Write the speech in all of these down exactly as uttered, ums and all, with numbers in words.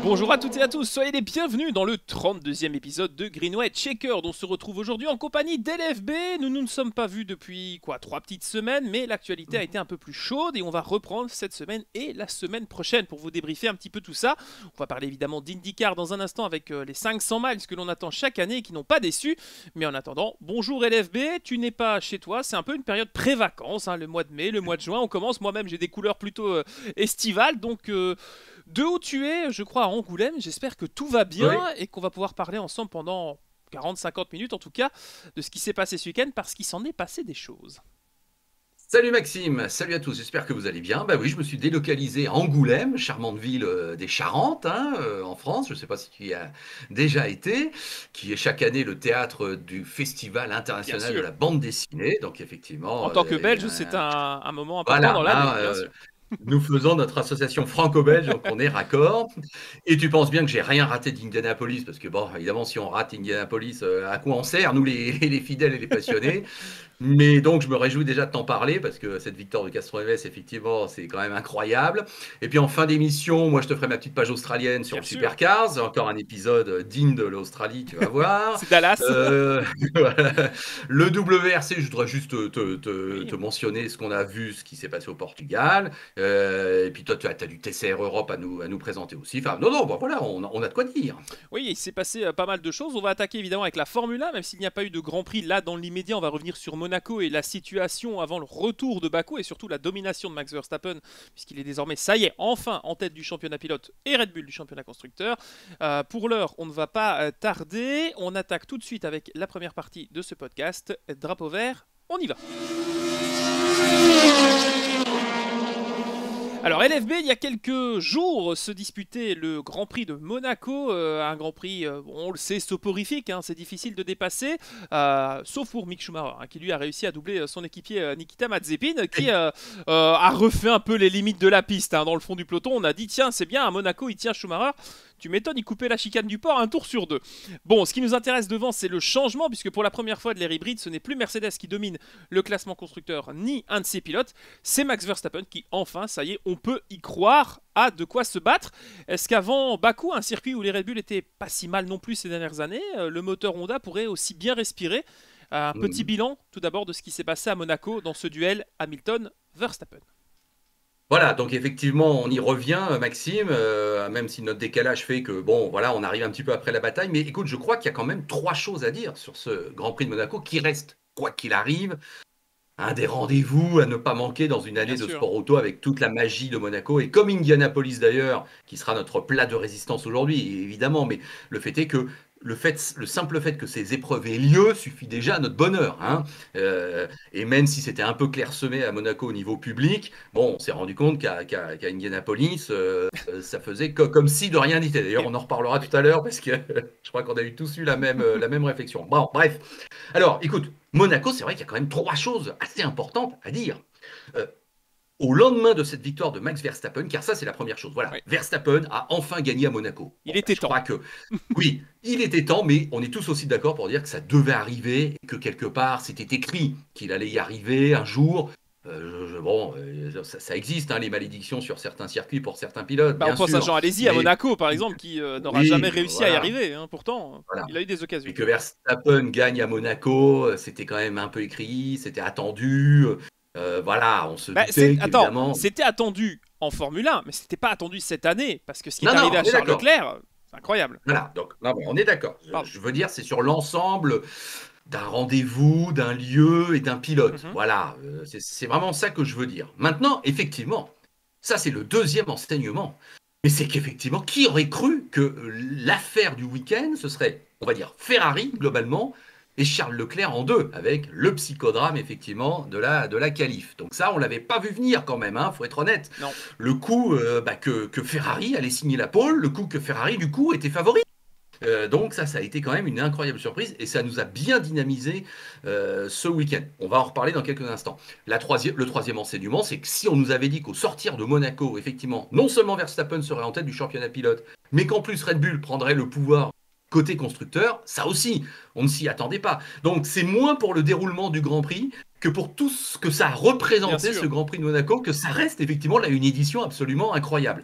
Bonjour à toutes et à tous, soyez les bienvenus dans le trente-deuxième épisode de Green White Checkered. On se retrouve aujourd'hui en compagnie d'L F B. Nous ne nous sommes pas vus depuis quoi, trois petites semaines, mais l'actualité a été un peu plus chaude et on va reprendre cette semaine et la semaine prochaine pour vous débriefer un petit peu tout ça. On va parler évidemment d'IndyCar dans un instant avec euh, les cinq cents miles que l'on attend chaque année et qui n'ont pas déçu. Mais en attendant, bonjour L F B, tu n'es pas chez toi, c'est un peu une période pré-vacances, hein, le mois de mai, le mois de juin, on commence. Moi-même j'ai des couleurs plutôt euh, estivales, donc... Euh, De où tu es, je crois, à Angoulême. J'espère que tout va bien oui. et qu'on va pouvoir parler ensemble pendant quarante à cinquante minutes, en tout cas, de ce qui s'est passé ce week-end, parce qu'il s'en est passé des choses. Salut Maxime, salut à tous, j'espère que vous allez bien. Bah oui, je me suis délocalisé à Angoulême, charmante ville euh, des Charentes, hein, euh, en France. Je ne sais pas si tu y as déjà été, qui est chaque année le théâtre du Festival international de la bande dessinée. Donc effectivement, en tant que euh, Belge, un... c'est un, un moment important voilà, dans l'année, hein, bien euh, sûr. Nous faisons notre association franco-belge, donc on est raccord. Et tu penses bien que j'ai rien raté d'Indianapolis, parce que bon, évidemment, si on rate Indianapolis, euh, à quoi on sert, nous les, les fidèles et les passionnés. Mais donc, je me réjouis déjà de t'en parler, parce que cette victoire de Castroneves, effectivement, c'est quand même incroyable. Et puis en fin d'émission, moi, je te ferai ma petite page australienne sur bien le sûr. Supercars. Encore un épisode digne de l'Australie, tu vas voir. C'est Dallas. Euh, le W R C, je voudrais juste te, te, te, oui. te mentionner ce qu'on a vu, ce qui s'est passé au Portugal. Euh, et puis toi, tu as, as du T C R Europe à nous, à nous présenter aussi. Enfin, non, non, bon, voilà, on, on a de quoi dire. Oui, il s'est passé euh, pas mal de choses. On va attaquer évidemment avec la Formule un, même s'il n'y a pas eu de Grand Prix là dans l'immédiat. On va revenir sur Monaco et la situation avant le retour de Bakou et surtout la domination de Max Verstappen, puisqu'il est désormais, ça y est, enfin en tête du championnat pilote et Red Bull du championnat constructeur. Euh, pour l'heure, on ne va pas euh, tarder. On attaque tout de suite avec la première partie de ce podcast. Drapeau vert, on y va. Alors L F B, il y a quelques jours, se disputait le Grand Prix de Monaco, euh, un Grand Prix, euh, on le sait, soporifique, hein, c'est difficile de dépasser, euh, sauf pour Mick Schumacher, hein, qui lui a réussi à doubler son équipier euh, Nikita Mazepin, qui euh, euh, a refait un peu les limites de la piste, hein, dans le fond du peloton. On a dit, tiens, c'est bien, à Monaco, il tient Schumacher. Tu m'étonnes, il coupait la chicane du port un tour sur deux. Bon, ce qui nous intéresse devant, c'est le changement, puisque pour la première fois de l'ère hybride, ce n'est plus Mercedes qui domine le classement constructeur, ni un de ses pilotes, c'est Max Verstappen qui, enfin, ça y est, on peut y croire, a de quoi se battre. Est-ce qu'avant Bakou, un circuit où les Red Bull étaient pas si mal non plus ces dernières années, le moteur Honda pourrait aussi bien respirer? Un petit mmh. bilan, tout d'abord, de ce qui s'est passé à Monaco dans ce duel Hamilton-Verstappen. Voilà, donc effectivement, on y revient, Maxime, euh, même si notre décalage fait que, bon, voilà, on arrive un petit peu après la bataille. Mais écoute, je crois qu'il y a quand même trois choses à dire sur ce Grand Prix de Monaco qui reste, quoi qu'il arrive, un des rendez-vous à ne pas manquer dans une année Bien de sûr. sport auto avec toute la magie de Monaco. Et comme Indianapolis d'ailleurs, qui sera notre plat de résistance aujourd'hui, évidemment, mais le fait est que Le, fait, le simple fait que ces épreuves aient lieu suffit déjà à notre bonheur. Hein. Euh, et même si c'était un peu clairsemé à Monaco au niveau public, bon, on s'est rendu compte qu'à qu'à, qu'à Indianapolis, euh, ça faisait co- comme si de rien n'était. D'ailleurs, on en reparlera tout à l'heure parce que je crois qu'on a eu tous eu la même, la même réflexion. Bon, bref. Alors, écoute, Monaco, c'est vrai qu'il y a quand même trois choses assez importantes à dire. Euh, Au lendemain de cette victoire de Max Verstappen, car ça c'est la première chose, voilà, oui. Verstappen a enfin gagné à Monaco. Il bon, était je temps. Crois que, oui, il était temps, mais on est tous aussi d'accord pour dire que ça devait arriver, et que quelque part c'était écrit qu'il allait y arriver un jour. Euh, je, bon, euh, ça, ça existe, hein, les malédictions sur certains circuits pour certains pilotes. Bah, bien on pense sûr, à Jean Alesi mais... à Monaco, par exemple, qui euh, n'aura oui, jamais réussi voilà. à y arriver. Hein, pourtant, voilà. il a eu des occasions. Et que Verstappen gagne à Monaco, c'était quand même un peu écrit, c'était attendu. Euh, voilà, on se bah, doutait Attends, c'était attendu en Formule un, mais c'était pas attendu cette année, parce que ce qui non, est arrivé non, à Charles Leclerc, c'est incroyable. Voilà, donc non, on est d'accord. Je, je veux dire, c'est sur l'ensemble d'un rendez-vous, d'un lieu et d'un pilote. Mm-hmm. Voilà, euh, c'est vraiment ça que je veux dire. Maintenant, effectivement, ça c'est le deuxième enseignement. Mais c'est qu'effectivement, qui aurait cru que l'affaire du week-end, ce serait, on va dire, Ferrari, globalement, et Charles Leclerc en deux, avec le psychodrame, effectivement, de la, de la qualif. Donc ça, on ne l'avait pas vu venir quand même, hein, faut être honnête. Non. Le coup euh, bah, que, que Ferrari allait signer la pole, le coup que Ferrari, du coup, était favori. Euh, donc ça, ça a été quand même une incroyable surprise et ça nous a bien dynamisé euh, ce week-end. On va en reparler dans quelques instants. La troisième, le troisième enseignement, c'est que si on nous avait dit qu'au sortir de Monaco, effectivement, non seulement Verstappen serait en tête du championnat pilote, mais qu'en plus Red Bull prendrait le pouvoir côté constructeur, ça aussi, on ne s'y attendait pas. Donc c'est moins pour le déroulement du Grand Prix que pour tout ce que ça a représenté, ce Grand Prix de Monaco, que ça reste effectivement là une édition absolument incroyable.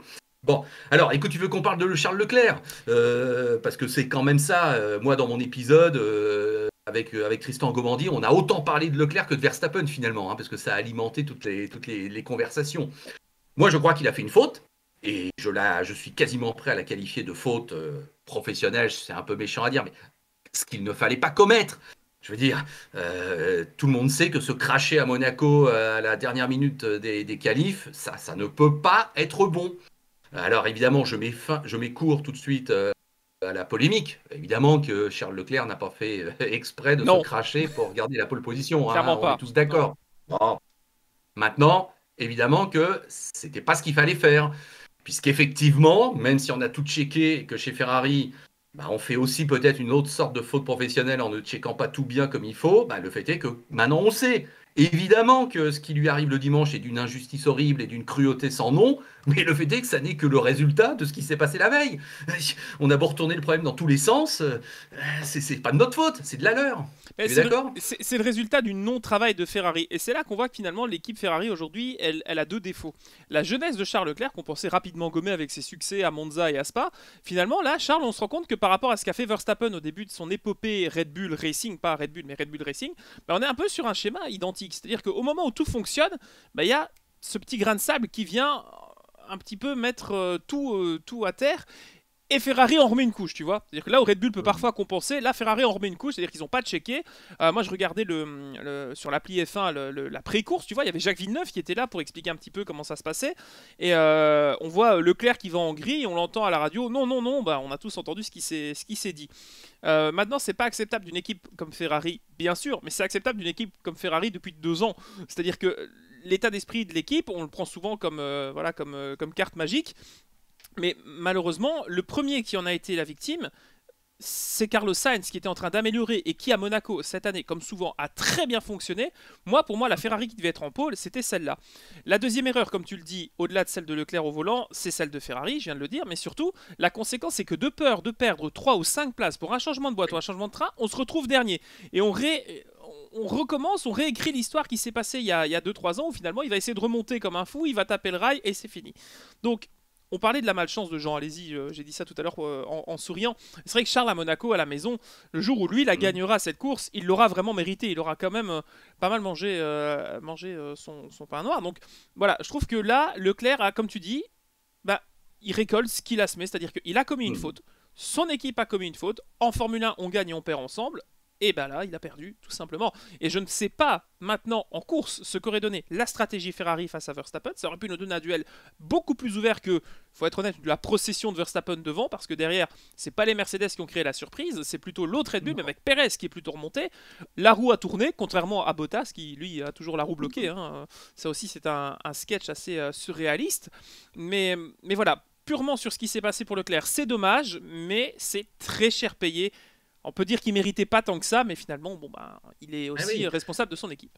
Bon, alors écoute, tu veux qu'on parle de Charles Leclerc? Euh, parce que c'est quand même ça, euh, moi dans mon épisode, euh, avec, euh, avec Tristan Gomandi, on a autant parlé de Leclerc que de Verstappen finalement, hein, parce que ça a alimenté toutes les, toutes les, les conversations. Moi je crois qu'il a fait une faute, et je, la, je suis quasiment prêt à la qualifier de faute euh, professionnelle, c'est un peu méchant à dire, mais ce qu'il ne fallait pas commettre. Je veux dire, euh, tout le monde sait que se cracher à Monaco euh, à la dernière minute des, des qualifs, ça, ça ne peut pas être bon. Alors évidemment, je mets, fin, je mets court tout de suite euh, à la polémique. Évidemment que Charles Leclerc n'a pas fait euh, exprès de se Non, cracher pour garder la pole position, hein, clairement on est pas. tous Non. d'accord. Bon. Maintenant, évidemment que c'était pas ce qu'il fallait faire. Puisqu'effectivement, même si on a tout checké et que chez Ferrari, bah, on fait aussi peut-être une autre sorte de faute professionnelle en ne checkant pas tout bien comme il faut, bah, le fait est que maintenant on sait. Évidemment que ce qui lui arrive le dimanche est d'une injustice horrible et d'une cruauté sans nom, mais le fait est que ça n'est que le résultat de ce qui s'est passé la veille. On a beau retourner le problème dans tous les sens, euh, c'est c'est pas de notre faute, c'est de la leur. Mais Tu es c'est le, d'accord? c'est- c'est le résultat du non-travail de Ferrari. Et c'est là qu'on voit que finalement l'équipe Ferrari aujourd'hui, elle, elle a deux défauts. La jeunesse de Charles Leclerc, qu'on pensait rapidement gommer avec ses succès à Monza et à Spa, finalement là, Charles, on se rend compte que par rapport à ce qu'a fait Verstappen au début de son épopée Red Bull Racing, pas Red Bull, mais Red Bull Racing, bah, on est un peu sur un schéma identique. C'est-à-dire qu'au moment où tout fonctionne, bah, il y a ce petit grain de sable qui vient un petit peu mettre euh, tout, euh, tout à terre. Et Ferrari en remet une couche, tu vois. C'est-à-dire que là où Red Bull peut parfois compenser, là Ferrari en remet une couche, c'est-à-dire qu'ils n'ont pas checké. Euh, moi je regardais le, le- sur l'appli F un le- le- la pré-course, tu vois, il y avait Jacques Villeneuve qui était là pour expliquer un petit peu comment ça se passait. Et euh, on voit Leclerc qui va en grille, on l'entend à la radio, non, non, non, bah, on a tous entendu ce qui s'est ce qui s'est dit. Euh, maintenant, c'est pas acceptable d'une équipe comme Ferrari, bien sûr, mais c'est acceptable d'une équipe comme Ferrari depuis deux ans. C'est-à-dire que l'état d'esprit de l'équipe, on le prend souvent comme, euh, voilà, comme, euh, comme carte magique. Mais malheureusement, le premier qui en a été la victime, c'est Carlos Sainz qui était en train d'améliorer et qui à Monaco cette année, comme souvent, a très bien fonctionné. Moi, pour moi, la Ferrari qui devait être en pôle, c'était celle-là. La deuxième erreur, comme tu le dis, au-delà de celle de Leclerc au volant, c'est celle de Ferrari, je viens de le dire, mais surtout, la conséquence, c'est que de peur de perdre trois ou cinq places pour un changement de boîte ou un changement de train, on se retrouve dernier. Et on ré on recommence, on réécrit l'histoire qui s'est passée il y a deux trois ans où finalement il va essayer de remonter comme un fou, il va taper le rail et c'est fini. Donc on parlait de la malchance de Jean, allez-y, euh, j'ai dit ça tout à l'heure euh, en, en souriant. C'est vrai que Charles à Monaco, à la maison, le jour où lui la Mmh. gagnera cette course, il l'aura vraiment mérité. Il aura quand même euh, pas mal mangé, euh, mangé euh, son, son pain noir. Donc voilà, je trouve que là, Leclerc a, comme tu dis, bah, il récolte ce qu'il a semé, c'est-à-dire qu'il a commis une Mmh. faute, son équipe a commis une faute. En Formule un, on gagne et on perd ensemble. Et bah là, il a perdu, tout simplement. Et je ne sais pas maintenant en course ce qu'aurait donné la stratégie Ferrari face à Verstappen. Ça aurait pu nous donner un duel beaucoup plus ouvert que, faut être honnête, de la procession de Verstappen devant, parce que derrière, c'est pas les Mercedes qui ont créé la surprise, c'est plutôt l'autre Red Bull, mais avec Perez qui est plutôt remonté. La roue a tourné, contrairement à Bottas qui lui a toujours la roue bloquée. Hein. Ça aussi, c'est un, un sketch assez euh, surréaliste. Mais, mais voilà, purement sur ce qui s'est passé pour Leclerc, c'est dommage, mais c'est très cher payé. On peut dire qu'il méritait pas tant que ça, mais finalement, bon bah, il est Ah aussi oui. responsable de son équipe.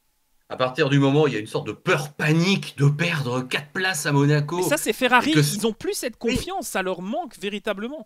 À partir du moment où il y a une sorte de peur panique de perdre quatre places à Mais Monaco, ça, c'est et que Ferrari. Ils ont plus cette oui. confiance, ça leur manque véritablement.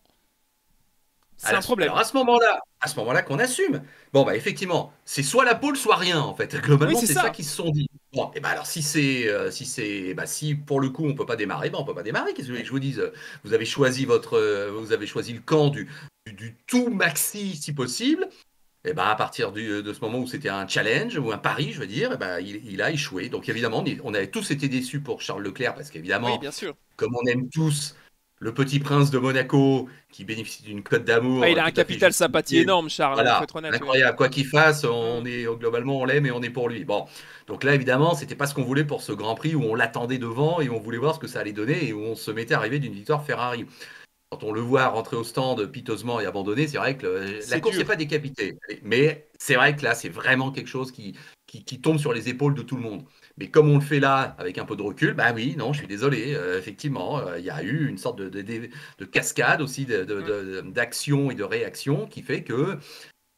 C'est un Alors, problème. alors à ce moment-là, à ce moment-là qu'on assume. Bon bah effectivement, c'est soit la pôle, soit rien en fait. Oui, Globalement, c'est c'est ça ça. qu'ils se sont dit. Bon, et ben alors si c'est euh, si c'est bah si pour le coup on peut pas démarrer, ben on peut pas démarrer. Qu'est-ce que vous voulez que je vous dise? Vous avez choisi votre euh, vous avez choisi le camp du, du, du tout maxi si possible. Et ben à partir du- de ce moment où c'était un challenge ou un pari, je veux dire, eh ben, il, il a échoué. Donc évidemment, on est- on avait tous été déçus pour Charles Leclerc parce Oui, qu'évidemment, bien sûr. comme on aime tous le petit prince de Monaco qui bénéficie d'une cote Ah, d'amour il euh, a un tout à fait capital sympathie justifiée. énorme, Charles, hein, faut Voilà, être honnête, oui. incroyable. Quoi qu'il fasse, Hmm. on est globalement on l'aime et on est pour lui. Bon, donc là évidemment, c'était pas ce qu'on voulait pour ce Grand Prix où on l'attendait devant et on voulait voir ce que ça allait donner et où on se mettait à rêver d'une victoire Ferrari. Quand on le voit rentrer au stand piteusement et abandonné, c'est vrai que le- la C'est course n'est dur. pas décapitée. Mais c'est vrai que là, c'est vraiment quelque chose qui, qui, qui tombe sur les épaules de tout le monde. Mais comme on le fait là, avec un peu de recul, bah oui, non, je suis désolé. euh, effectivement, euh, il y a eu une sorte de, de, de- de cascade aussi de- de- Hmm. de- d'action et de réaction qui fait que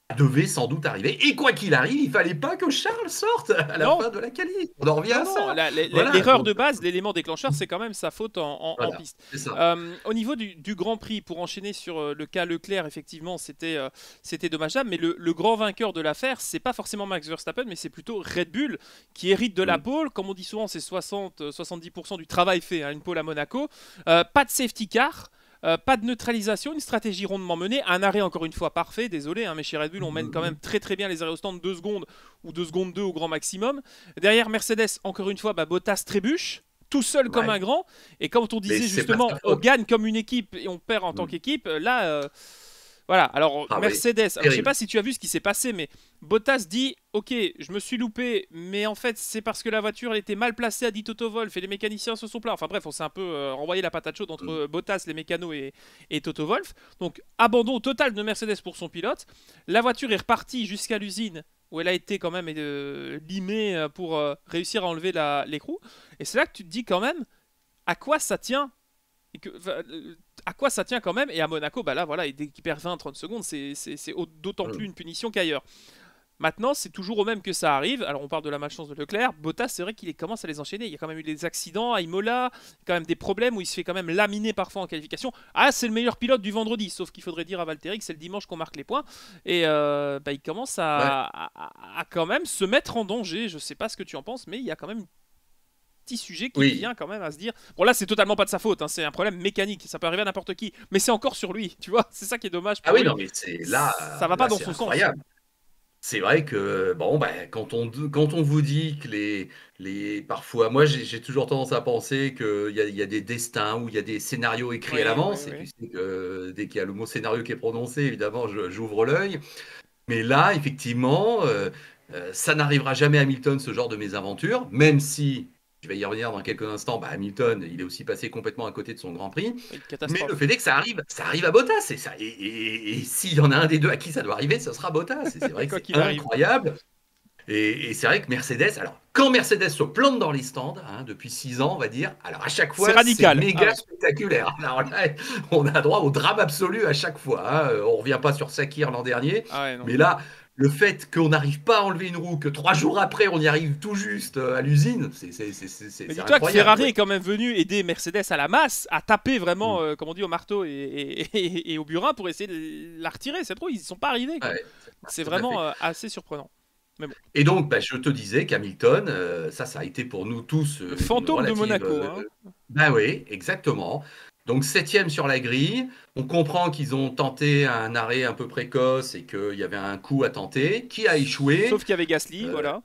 devait sans doute arriver. Et quoi qu'il arrive, il fallait pas que Charles sorte à la Non. fin de la qualif. On en revient Non, à non, ça. la- la- la- Voilà, l'erreur donc, de base, l'élément déclencheur, c'est quand même sa faute en, en- en voilà, piste. c'est ça. Euh, au niveau du, du Grand Prix, pour enchaîner sur euh, le cas Leclerc, effectivement, c'était euh, c'était dommageable, mais le, le grand vainqueur de l'affaire, c'est pas forcément Max Verstappen, mais c'est plutôt Red Bull qui hérite de la Mm. pole. Comme on dit souvent, c'est soixante à soixante-dix pour cent du travail fait, hein, une pole à Monaco. Euh, pas de safety car. Euh, pas de neutralisation, une stratégie rondement menée, un arrêt encore une fois parfait, désolé, hein, mais chez Red Bull on mène quand même très très bien les arrêts au stand, deux secondes ou deux secondes deux au grand maximum. Derrière Mercedes, encore une fois, bah, Bottas trébuche, tout seul comme Ouais. un grand, et quand on Mais disait c'est pas justement sa on faute. gagne comme une équipe et on perd en tant Mm. qu'équipe, là... euh, voilà, alors Ah oui, Mercedes, alors, je sais terrible. pas si tu as vu ce qui s'est passé, mais Bottas dit ok, je me suis loupé, mais en fait c'est parce que la voiture elle était mal placée à dit Toto Wolff et les mécaniciens se sont plaints. Enfin bref, on s'est un peu euh, renvoyé la patate chaude entre Mm. euh, Bottas, les mécanos et, et Toto Wolff. Donc abandon total de Mercedes pour son pilote. La voiture est repartie jusqu'à l'usine où elle a été quand même euh, limée euh, pour euh, réussir à enlever la- l'écrou. Et c'est là que tu te dis quand même à quoi ça tient et que, enfin, euh, à quoi ça tient quand même. Et à Monaco, bah là, voilà, dès qu'il perd vingt à trente secondes, c'est c'est- c'est au- d'autant plus Mm. une punition qu'ailleurs. Maintenant, c'est toujours au même que ça arrive. Alors, on parle de la malchance de Leclerc. Bottas, c'est vrai qu'il commence à les enchaîner. Il y a quand même eu des accidents à Imola, quand même des problèmes où il se fait quand même laminer parfois en qualification. Ah, c'est le meilleur pilote du vendredi, sauf qu'il faudrait dire à Valtteri que c'est le dimanche qu'on marque les points. Et euh, bah, il commence à, Ouais. à- à- à quand même se mettre en danger. Je sais pas ce que tu en penses, mais il y a quand même un petit sujet qui Oui. vient quand même à se dire bon là c'est totalement pas de sa faute, hein, c'est un problème mécanique, ça peut arriver à n'importe qui, mais c'est encore sur lui, tu vois, c'est ça qui est dommage pour Ah oui, lui. non, mais c'est là, Ça va là, pas dans c'est son sens. incroyable. C'est vrai que bon, ben, quand on quand on vous dit que les les parfois, moi j'ai j'ai toujours tendance à penser qu'il y a, il y a des destins ou il y a des scénarios écrits à Oui, oui, l'avance. Et tu oui. sais que dès qu'il y a le mot scénario qui est prononcé, évidemment, je- j'ouvre l'œil. Mais là, effectivement, euh, euh, ça n'arrivera jamais à Hamilton, ce genre de mésaventure, même si, je vais y revenir dans quelques instants, bah, Hamilton, il est aussi passé complètement à côté de son Grand Prix. Oui, Mais catastrophe. le fait est que ça arrive, ça arrive à Bottas. Et, ça, et, et- et s'il y en a un des deux à qui ça doit arriver, ce sera Bottas. Et c'est vrai que Quoi c'est qu'il arrive. incroyable. Et, et c'est vrai que Mercedes, alors quand Mercedes se plante dans les stands, hein, depuis six ans, on va dire, alors à chaque fois, C'est radical. méga Ah ouais. spectaculaire. Alors là, on a droit au drame absolu à chaque fois. Hein. On ne revient pas sur Sakir l'an dernier, Ah ouais, non. mais là, le fait qu'on n'arrive pas à enlever une roue, que trois jours après, on y arrive tout juste euh, à l'usine, c'est c'est- c'est- c'est- c'est Mais dis-toi que incroyable. Ferrari Ouais. est quand même venu aider Mercedes à la masse, à taper vraiment, Mm. euh, comme on dit, au marteau et, et- et- et au burin pour essayer de la retirer. C'est trop, ils y sont pas arrivés. quoi. Ouais, C'est tout à fait. vraiment euh, assez surprenant. Mais bon, Et donc, bah, je te disais qu'Hamilton, euh, ça, ça a été pour nous tous euh, le une fantôme de relative. Monaco. euh, hein. Bah oui, exactement. Donc septième sur la grille. On comprend qu'ils ont tenté un arrêt un peu précoce et qu'il y avait un coup à tenter, qui a échoué. Sauf qu'il y avait Gasly, Euh, voilà.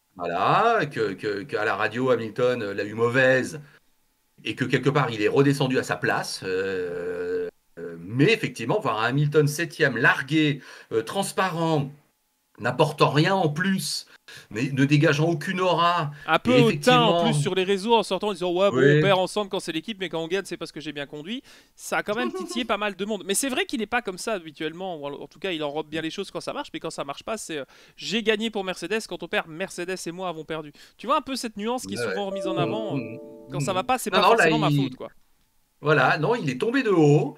Voilà, que, que- qu'à la radio, Hamilton euh, l'a eu mauvaise et que quelque part, il est redescendu à sa place. Euh, euh, mais effectivement, voir un Hamilton septième, largué, euh, transparent, n'apportant rien en plus, mais ne dégageant aucune aura. Un peu Et hautain en plus effectivement, sur les réseaux en sortant en disant ouais bon on oui, perd ensemble quand c'est l'équipe mais quand on gagne c'est parce que j'ai bien conduit. Ça a quand même titillé pas mal de monde. Mais c'est vrai qu'il n'est pas comme ça habituellement. Ou en tout cas il enrobe bien les choses quand ça marche, mais quand ça marche pas c'est euh, j'ai gagné pour Mercedes, quand on perd Mercedes et moi avons perdu. Tu vois un peu cette nuance qui est ouais, ouais. souvent remise en Mmh, avant. euh, mmh, Quand ça va mmh. pas c'est Non, pas non, là, forcément ma il, faute quoi. voilà, non, il est tombé de haut.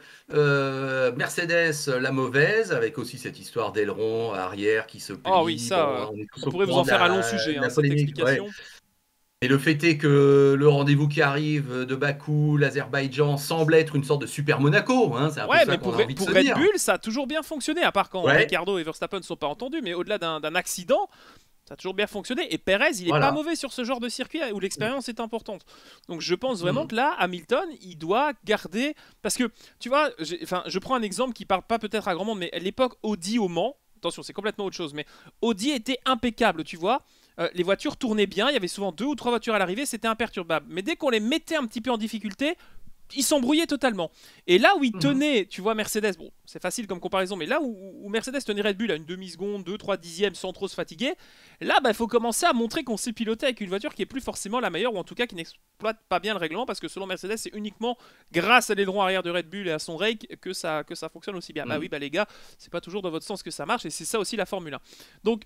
Euh, Mercedes, la mauvaise, avec aussi cette histoire d'aileron arrière qui se Oh oui plie. ça Bon, euh, on est tous on au pourrait vous courant en de faire un long la, sujet de hein, la cette polémique. Ouais. explication. Et le fait est que le rendez-vous qui arrive de Bakou, l'Azerbaïdjan, semble être une sorte de super Monaco. Hein, c'est un peu Ouais, ça mais qu'on pour, a Re- envie de pour se Red dire. Bull, ça a toujours bien fonctionné, à part quand Ouais, Ricciardo et Verstappen ne sont pas entendus, mais au-delà d'un d'un accident, ça a toujours bien fonctionné. Et Perez, il est pas voilà. mauvais sur ce genre de circuit où l'expérience est importante. Donc je pense vraiment Mhm. que là, Hamilton, il doit garder. Parce que, tu vois, j'ai- enfin, je prends un exemple qui parle pas peut-être à grand monde, mais à l'époque Audi au Mans, attention, c'est complètement autre chose, mais Audi était impeccable, tu vois. Euh, les voitures tournaient bien, il y avait souvent deux ou trois voitures à l'arrivée, c'était imperturbable. Mais dès qu'on les mettait un petit peu en difficulté, ils s'embrouillaient totalement. Et là où ils Mhm. tenaient, tu vois, Mercedes, bon, c'est facile comme comparaison, mais là où, où Mercedes tenait Red Bull à une demi-seconde, deux, trois dixièmes sans trop se fatiguer, là, il bah, faut commencer à montrer qu'on sait piloter avec une voiture qui est plus forcément la meilleure, ou en tout cas qui n'exploite pas bien le règlement, parce que selon Mercedes, c'est uniquement grâce à l'aileron arrière de Red Bull et à son rake que ça, que ça fonctionne aussi bien. Bah Mhm. oui, bah les gars, c'est pas toujours dans votre sens que ça marche, et c'est ça aussi la Formule un. Donc,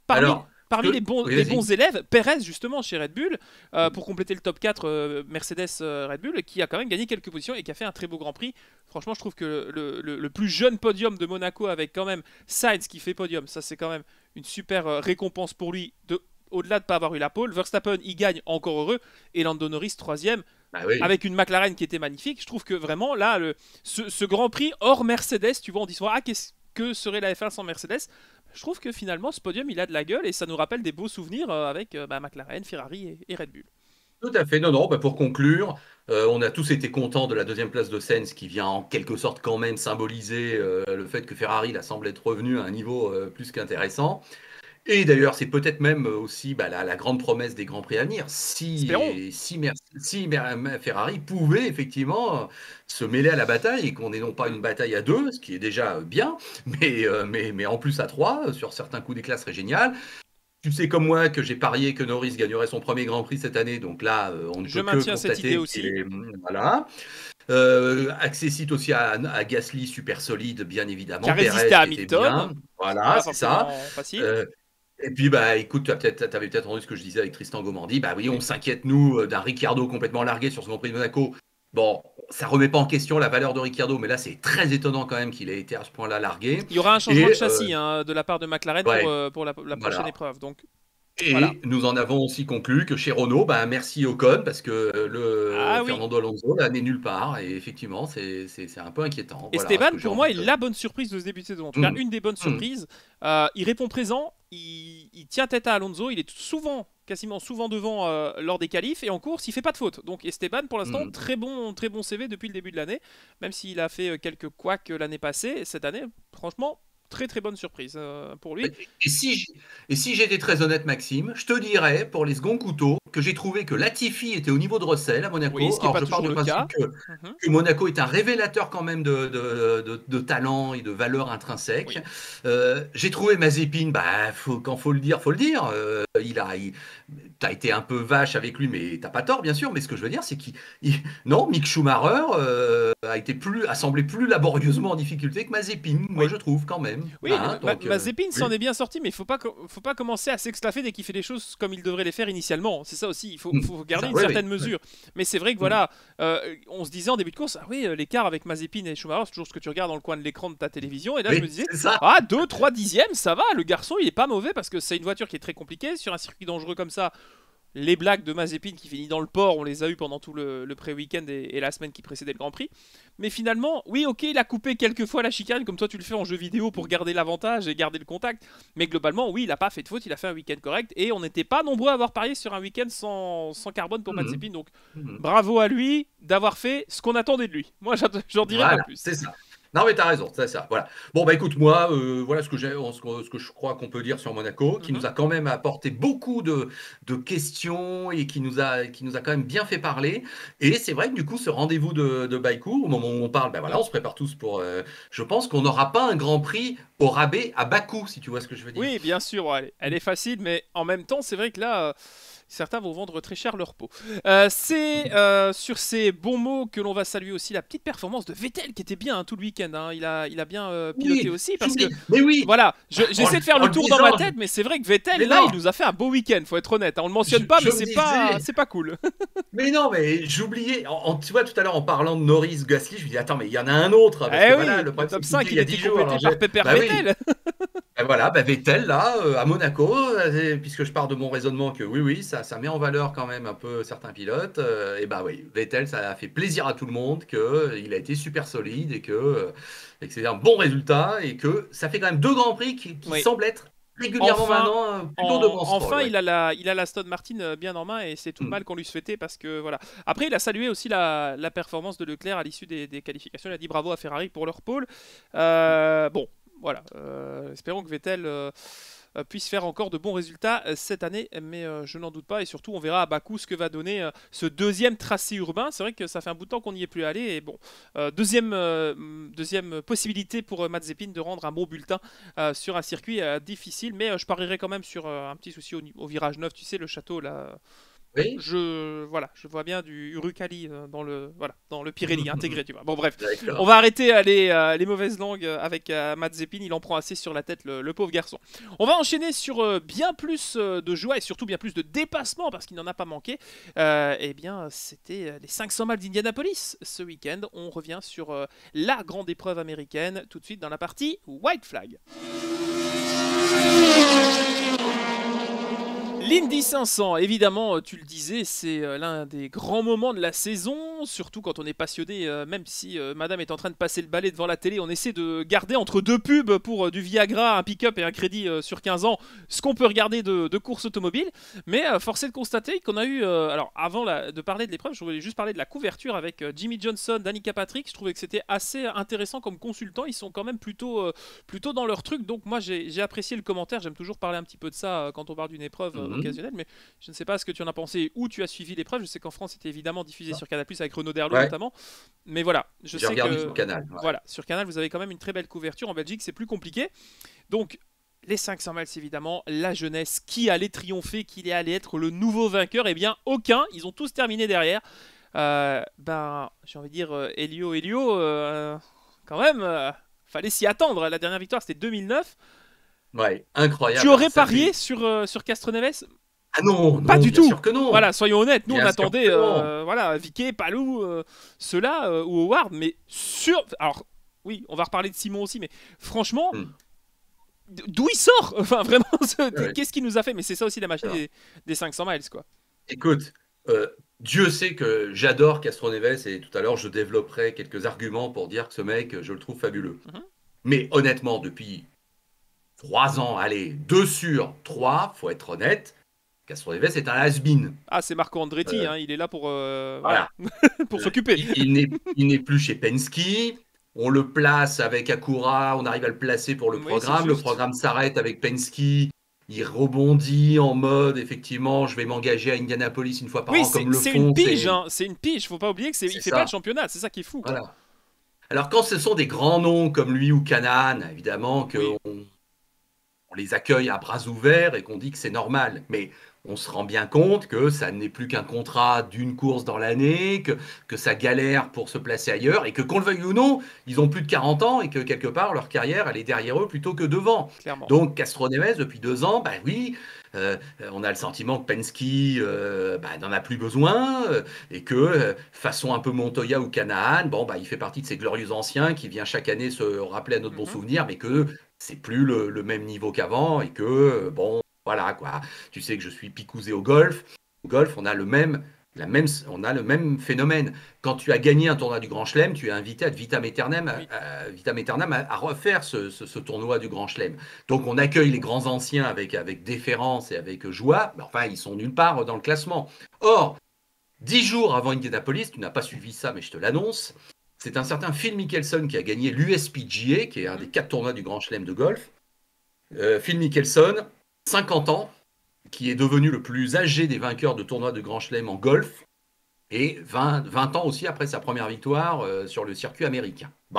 parmi, Alors, parmi que... les, bons, oui, les vas-y. bons élèves, Perez justement chez Red Bull, euh, pour compléter le top quatre euh, Mercedes euh, Red Bull, qui a quand même gagné quelques positions et qui a fait un très beau Grand Prix. Franchement, je trouve que le, le, le plus jeune podium de Monaco avec quand même Sainz qui fait podium, ça c'est quand même une super euh, récompense pour lui, de, au-delà de ne pas avoir eu la pole. Verstappen, il gagne, encore heureux, et Lando Norris troisième, Bah oui. avec une McLaren qui était magnifique. Je trouve que vraiment là, le, ce, ce Grand Prix hors Mercedes, tu vois, on dit souvent, ah, qu'est-ce que serait la F un sans Mercedes? Je trouve que finalement, ce podium, il a de la gueule et ça nous rappelle des beaux souvenirs euh, avec euh, bah, McLaren, Ferrari et, et Red Bull. Tout à fait. Non, non, bah pour conclure, euh, on a tous été contents de la deuxième place de Sainz qui vient en quelque sorte quand même symboliser euh, le fait que Ferrari là, semble être revenu à un niveau euh, plus qu'intéressant. Et d'ailleurs, c'est peut-être même aussi bah, la, la grande promesse des Grands Prix à venir. Espérons. Si, si, Mer- si Mer- Ferrari pouvait effectivement euh, se mêler à la bataille et qu'on ait non pas Mm. une bataille à deux, ce qui est déjà euh, bien, mais, euh, mais, mais en plus à trois, euh, sur certains coups d'éclat, serait génial. Tu sais comme moi que j'ai parié que Norris gagnerait son premier Grand Prix cette année, donc là, euh, on ne Je peut que maintiens cette idée constater qu'il aussi. est... Voilà. Euh, accessite aussi à, à Gasly, super solide, bien Qui a évidemment. résisté Perez à qui était bien. Hamilton. C'est Voilà, pas c'est ça. forcément facile. Euh, et puis, bah, écoute, tu as peut-être, t'avais peut-être entendu ce que je disais avec Tristan Gomandi. Bah oui, on Oui. s'inquiète, nous, euh, d'un Ricciardo complètement largué sur ce Grand Prix de Monaco. Bon, ça remet pas en question la valeur de Ricciardo, mais là, c'est très étonnant quand même qu'il ait été à ce point-là largué. Il y aura un changement de Et, euh, châssis hein, de la part de McLaren pour, ouais, euh, pour la, la prochaine voilà. épreuve. Donc voilà. Et nous en avons aussi conclu que chez Renault, bah, merci Ocon, parce que le Ah oui. Fernando Alonso là n'est nulle part. Et effectivement, c'est c'est- c'est un peu inquiétant. Voilà ce Esteban, que j'ai pour moi, envie est de. la bonne surprise de ce début de saison. En tout cas, Hum, une des bonnes hum, surprises. Euh, il répond présent, il, il tient tête à Alonso, il est souvent, quasiment souvent devant euh, lors des qualifs et en course, il fait pas de faute. Donc Esteban, pour l'instant, hum. très bon, très bon C V depuis le début de l'année, même s'il a fait euh, quelques couacs euh, l'année passée. Cette année, franchement, très très bonne surprise euh, pour lui. Et si, j'- et si j'étais très honnête, Maxime, je te dirais, pour les seconds couteaux, que j'ai trouvé que Latifi était au niveau de Russell à Oui, Monaco. ce qui n'est Alors, pas je pars toujours du le principe cas. que, Mhm. que Monaco est un révélateur quand même de, de, de- de talent et de valeur intrinsèque. Oui. Euh, j'ai trouvé Mazepin, bah, faut, quand faut le dire, faut le dire. Euh, il a, il, t'as été un peu vache avec lui, mais t'as pas tort, bien sûr. Mais ce que je veux dire, c'est qu'il, il- non, Mick Schumacher euh, a été plus, a semblé plus laborieusement en difficulté que Mazepin, moi Oui. je trouve quand même. Oui, Hein, Ma- donc, euh, Mazepin s'en oui. est bien sorti, mais il faut pas, co- faut pas commencer à s'exclaffer dès qu'il fait les choses comme il devrait les faire initialement. C'est ça aussi, il faut, Mm, faut c'est garder ça, une oui, certaine oui. mesure. Mais c'est vrai que Mm. voilà, euh, on se disait en début de course, ah oui, euh, l'écart avec Mazepin et Schumacher, c'est toujours ce que tu regardes dans le coin de l'écran de ta télévision. Et là, je me Oui, disais, c'est ça. ah, deux, trois dixièmes, ça va, le garçon, il est pas mauvais parce que c'est une voiture qui est très compliquée. Sur un circuit dangereux comme ça, les blagues de Mazepin qui finit dans le port, on les a eu pendant tout le, le pré-week-end et, et la semaine qui précédait le Grand Prix. Mais finalement, oui, ok, il a coupé quelques fois la chicane, comme toi tu le fais en jeu vidéo pour garder l'avantage et garder le contact. Mais globalement, oui, il n'a pas fait de faute, il a fait un week-end correct. Et on n'était pas nombreux à avoir parié sur un week-end sans, sans carbone pour Mhm. Mazepin. Donc Mhm. bravo à lui d'avoir fait ce qu'on attendait de lui. Moi, j'en j'en dirais pas Voilà, plus. c'est ça. Non, mais t'as raison, c'est ça. Voilà. Bon, bah écoute, moi, euh, voilà ce que j'ai, ce que, ce que je crois qu'on peut dire sur Monaco, qui Mhm. nous a quand même apporté beaucoup de, de questions et qui nous a, qui nous a quand même bien fait parler. Et c'est vrai que du coup, ce rendez-vous de, de Baïkou, au moment où on parle, ben voilà, on se prépare tous pour. euh, je pense qu'on n'aura pas un Grand Prix au rabais à Bakou, si tu vois ce que je veux dire. Oui, bien sûr, ouais, elle, est, elle est facile, mais en même temps, c'est vrai que là, euh, certains vont vendre très cher leur peau. Euh, c'est euh, sur ces bons mots que l'on va saluer aussi la petite performance de Vettel, qui était bien hein, tout le week-end. Hein. Il, a, il a bien euh, piloté Oui, aussi, parce que, j'oublie. Mais oui, voilà, je- en, j'essaie de faire en le le tour dans ma disant, je- tête, mais c'est vrai que Vettel, mais là, il non, nous a fait un beau week-end, faut être honnête. Hein. On le je, mentionne pas, mais je me c'est pas, disais. c'est pas cool. Mais non, mais j'oubliais. En, en- tu vois, tout à l'heure, en parlant de Norris, Gasly, je me dis, attends, mais il y en a un autre. Parce que Eh voilà, oui, le le problème, c'est top que c'était cinq, il il y a était dix jours. Alors, complété j'ai- par Pepper bah oui. Vettel. Ben voilà, bah Vettel, là, euh, à Monaco, euh, puisque je pars de mon raisonnement que oui, oui, ça, ça met en valeur quand même un peu certains pilotes. euh, et bah oui, Vettel, ça a fait plaisir à tout le monde qu'il a été super solide et que, euh, et que c'est un bon résultat et que ça fait quand même deux Grands Prix qui, qui Oui. semblent être régulièrement Enfin, maintenant euh, plutôt en- devant Stroll. enfin, Ouais. il a la, il a la Aston Martin euh, bien en main et c'est tout le Hmm. mal qu'on lui souhaitait parce que voilà. Après, il a salué aussi la, la performance de Leclerc à l'issue des, des qualifications. Il a dit bravo à Ferrari pour leur pole. Euh, bon, voilà. Euh, espérons que Vettel euh, euh, puisse faire encore de bons résultats euh, cette année, mais euh, je n'en doute pas. Et surtout, on verra à Bakou ce que va donner euh, ce deuxième tracé urbain. C'est vrai que ça fait un bout de temps qu'on n'y est plus allé. Et bon, euh, deuxième, euh, deuxième possibilité pour euh, Mazepin de rendre un bon bulletin euh, sur un circuit euh, difficile. Mais euh, je parierais quand même sur euh, un petit souci au, au virage neuf. Tu sais, le château là. Oui. je voilà, je vois bien du Urucali euh, dans le voilà, dans le Pirelli intégré, tu vois. Bon bref, on D'accord. va arrêter euh, les, euh, les mauvaises langues euh, avec euh, Mazepin, il en prend assez sur la tête le, le pauvre garçon. On va enchaîner sur euh, bien plus euh, de joie et surtout bien plus de dépassement parce qu'il n'en a pas manqué. Euh, eh bien, c'était euh, les cinq cents miles d'Indianapolis ce week-end. On revient sur euh, la grande épreuve américaine tout de suite dans la partie White Flag. L'Indy cinq cents, évidemment, tu le disais, c'est euh, l'un des grands moments de la saison, surtout quand on est passionné, euh, même si euh, madame est en train de passer le balai devant la télé, on essaie de garder entre deux pubs pour euh, du Viagra, un pick-up et un crédit euh, sur quinze ans, ce qu'on peut regarder de, de courses automobiles. Mais euh, force est de constater qu'on a eu, euh, alors avant la- de parler de l'épreuve, je voulais juste parler de la couverture avec euh, Jimmy Johnson, Danica Patrick, je trouvais que c'était assez intéressant comme consultant, ils sont quand même plutôt, euh, plutôt dans leur truc, donc moi j'ai j'ai apprécié le commentaire, j'aime toujours parler un petit peu de ça euh, quand on parle d'une épreuve euh, Mhm. occasionnelle, mais je ne sais pas ce que tu en as pensé, où tu as suivi l'épreuve, je sais qu'en France c'était évidemment diffusé Ah. sur Canal+, avec Renaud Derlo Ouais, notamment, mais voilà, je j'ai sais regardé que sur Canal. Ouais. voilà, sur Canal vous avez quand même une très belle couverture, en Belgique c'est plus compliqué, donc les cinq cents miles évidemment, la jeunesse, qui allait triompher, qui allait être le nouveau vainqueur, eh bien aucun, ils ont tous terminé derrière. Euh, ben, j'ai envie de dire, euh, Elio, Elio, euh, quand même, euh, fallait s'y attendre. La dernière victoire, c'était deux mille neuf. Ouais, Tu incroyable. Alors aurais ça parié fait. sur, euh, sur Castroneves? Ah non, Pas non, du bien tout. sûr que non. Voilà, soyons honnêtes. Nous, on Bien sûr attendait, que non. euh, voilà, Vicky, Palou, euh, ceux-là, euh, ou Howard, mais sur. Alors, oui, on va reparler de Simon aussi, mais franchement, Hmm. d'où il sort? Enfin, vraiment, Ouais. qu'est-ce qu'il nous a fait? Mais c'est ça aussi la magie Alors, des, des cinq cents miles, quoi. écoute, euh, Dieu sait que j'adore Castroneves et tout à l'heure je développerai quelques arguments pour dire que ce mec, je le trouve fabuleux. Mhm. Mais honnêtement, depuis trois ans, allez, deux sur trois, faut être honnête, Castroneves est un has-been. Ah, c'est Marco Andretti, Euh, hein, il est là pour, euh, voilà, voilà. pour Euh, s'occuper. Il, il n'est il n'est plus chez Penske. On le place avec Acura, on arrive à le placer pour le Oui, c'est programme. Le juste. programme s'arrête avec Penske. Il rebondit en mode, effectivement, je vais m'engager à Indianapolis une fois par Oui, an, c'est comme le c'est une font. pige, C'est hein, c'est une pige. Faut pas oublier que c'est, il c'est fait pas le ça. championnat, c'est ça qui est fou, quoi. Voilà. Alors, quand ce sont des grands noms comme lui ou Canan, évidemment Oui, qu'on on les accueille à bras ouverts et qu'on dit que c'est normal. Mais on se rend bien compte que ça n'est plus qu'un contrat d'une course dans l'année, que, que ça galère pour se placer ailleurs, et que qu'on le veuille ou non, ils ont plus de quarante ans et que quelque part leur carrière elle est derrière eux plutôt que devant. clairement. Donc Castroneves depuis deux ans, bah oui, euh, on a le sentiment que Penske euh, bah, n'en a plus besoin euh, et que euh, façon un peu Montoya ou Canaan, bon bah il fait partie de ces glorieux anciens qui vient chaque année se rappeler à notre bon Mhm. souvenir, mais que c'est plus le, le même niveau qu'avant et que euh, bon voilà quoi. Tu sais que je suis picousé au golf. Au golf, on a le même, la même, on a le même phénomène. Quand tu as gagné un tournoi du Grand Chelem, tu es invité à vitam aeternam, Oui. à, à, vitam aeternam à, à refaire ce, ce, ce, tournoi du Grand Chelem. Donc on accueille les grands anciens avec, avec déférence et avec joie, mais enfin ils sont nulle part dans le classement. Or, dix jours avant Indianapolis, tu n'as pas suivi ça, mais je te l'annonce, c'est un certain Phil Mickelson qui a gagné l'U S P G A, qui est un des Mhm. quatre tournois du Grand Chelem de golf. Euh, Phil Mickelson, cinquante ans, qui est devenu le plus âgé des vainqueurs de tournois de Grand Chelem en golf, et vingt, vingt ans aussi après sa première victoire euh, sur le circuit américain. Bon.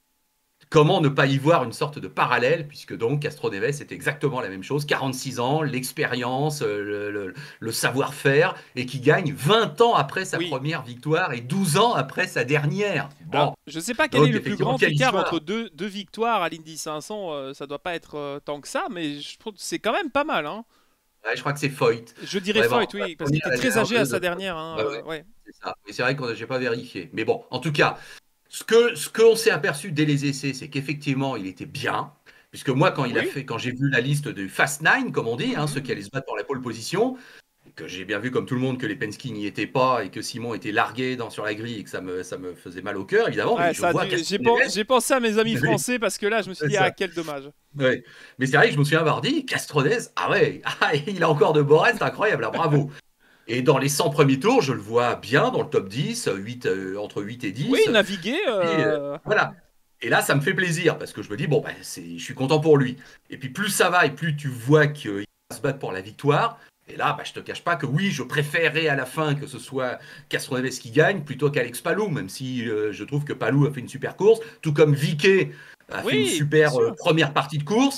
Comment ne pas y voir une sorte de parallèle, puisque donc Castroneves c'est exactement la même chose, quarante-six ans, l'expérience, euh, le, le, le savoir-faire, et qui gagne vingt ans après sa Oui. première victoire et douze ans après sa dernière. Alors, Bon, je sais pas quel est donc le plus effectivement, grand quelle écart entre histoire. deux, deux victoires à l'Indy cinq cents. Euh, ça doit pas être euh, tant que ça, mais je trouve que c'est quand même pas mal, hein. Ouais, je crois que c'est Foyt. Je dirais Vraiment, Foyt, la oui, parce qu'il première, était elle est très un âgé peu à de... sa dernière, hein, Ouais, euh, ouais, ouais. c'est ça. Mais c'est vrai que j'ai pas vérifié. Mais bon, en tout cas, ce que ce qu'on s'est aperçu dès les essais, c'est qu'effectivement, il était bien. Puisque moi, quand il a Oui. fait, quand j'ai vu la liste de Fast Nine, comme on dit, hein, ceux qui Mhm. allaient se battre pour la pole position, que j'ai bien vu comme tout le monde que les Penske n'y étaient pas et que Simon était largué dans, sur la grille et que ça me, ça me faisait mal au cœur, évidemment. Mais Ouais, je ça a vois dû... J'ai pen- Castroneves. j'ai pensé à mes amis Oui, français parce que là, je me suis c'est dit, ah, ça. quel dommage. Ouais. Mais c'est vrai que je me souviens avoir dit, Castroneves, ah ouais, ah, il a encore de beaux restes, incroyable, là, bravo. Et dans les cent premiers tours, je le vois bien dans le top dix, huit, euh, entre huit et Oui, dix. naviguer. Et euh, euh, voilà. Et là, ça me fait plaisir parce que je me dis, bon, ben, c'est, je suis content pour lui. Et puis plus ça va et plus tu vois qu'il va se battre pour la victoire. Et là, bah, je te cache pas que oui, je préférerais à la fin que ce soit Castroneves qui gagne plutôt qu'Alex Palou, même si euh, je trouve que Palou a fait une super course, tout comme Viquet a fait une Oui, bien super euh, sûr. première partie de course.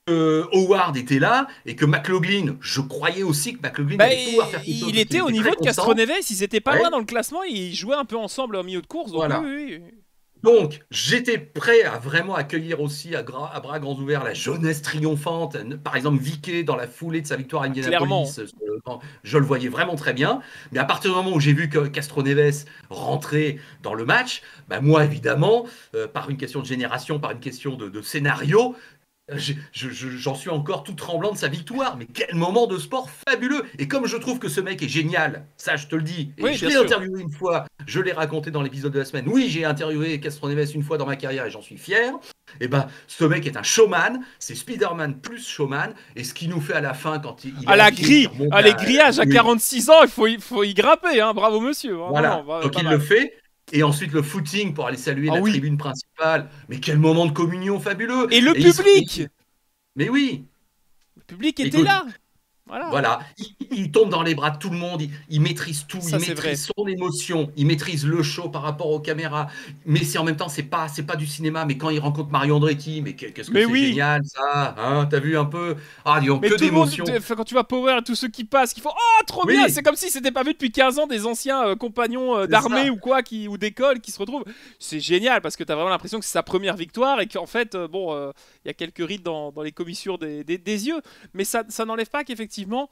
euh, Howard était là et que McLaughlin, je croyais aussi que McLaughlin Bah, allait pouvoir faire quelque chose il parce qu'il était au était niveau très de constant. Castroneves, ils étaient pas loin Ouais, dans le classement, ils jouaient un peu ensemble au milieu de course, donc oui, voilà. oui, oui. Donc, j'étais prêt à vraiment accueillir aussi à, gra- à bras grands ouverts la jeunesse triomphante. Par exemple, Vicky, dans la foulée de sa victoire à Ah, clairement. Indianapolis, euh, je le voyais vraiment très bien. Mais à partir du moment où j'ai vu que Castroneves rentrait dans le match, bah moi, évidemment, euh, par une question de génération, par une question de, de scénario, je- je- je- j'en suis encore tout tremblant de sa victoire. Mais quel moment de sport fabuleux! Et comme je trouve que ce mec est génial, ça je te le dis, et Oui, je bien l'ai sûr. interviewé une fois, je l'ai raconté dans l'épisode de la semaine. Oui, j'ai interviewé Castroneves une fois dans ma carrière et j'en suis fier. Et ben, ce mec est un showman, c'est Spider-Man plus showman. Et ce qu'il nous fait à la fin quand il, il À est en la pied, qui grille, remonte à les la. grillages à Oui, quarante-six ans, il faut, y- faut y grimper, hein. Bravo monsieur. Ah, non, non, voilà. pas, Donc pas il le mal. fait. Et ensuite le footing pour aller saluer Ah la oui. tribune principale. Mais quel moment de communion fabuleux! Et le Et il se- public, Mais oui, le public était écoute, là. Voilà. voilà, il, il tombe dans les bras de tout le monde, il, il maîtrise tout, il Ça, c'est vrai. maîtrise son émotion, il maîtrise le show par rapport aux caméras, mais c'est en même temps, c'est pas, c'est pas du cinéma, mais quand il rencontre Mario Andretti, mais qu'est-ce que Mais c'est oui. génial ça, hein, t'as vu un peu? Ah, dis donc, Mais que tout le monde, d'émotions. enfin, quand tu vois Power et tous ceux qui passent, qui font oh trop bien, c'est Oui, comme si c'était pas vu depuis quinze ans des anciens euh, compagnons euh, c'est d'armée ça. ou quoi, qui, ou d'école qui se retrouvent. C'est génial parce que t'as vraiment l'impression que c'est sa première victoire et qu'en fait, euh, bon, il euh, y a quelques rides dans, dans les commissures des, des, des yeux, mais ça, ça n'enlève pas qu'effectivement,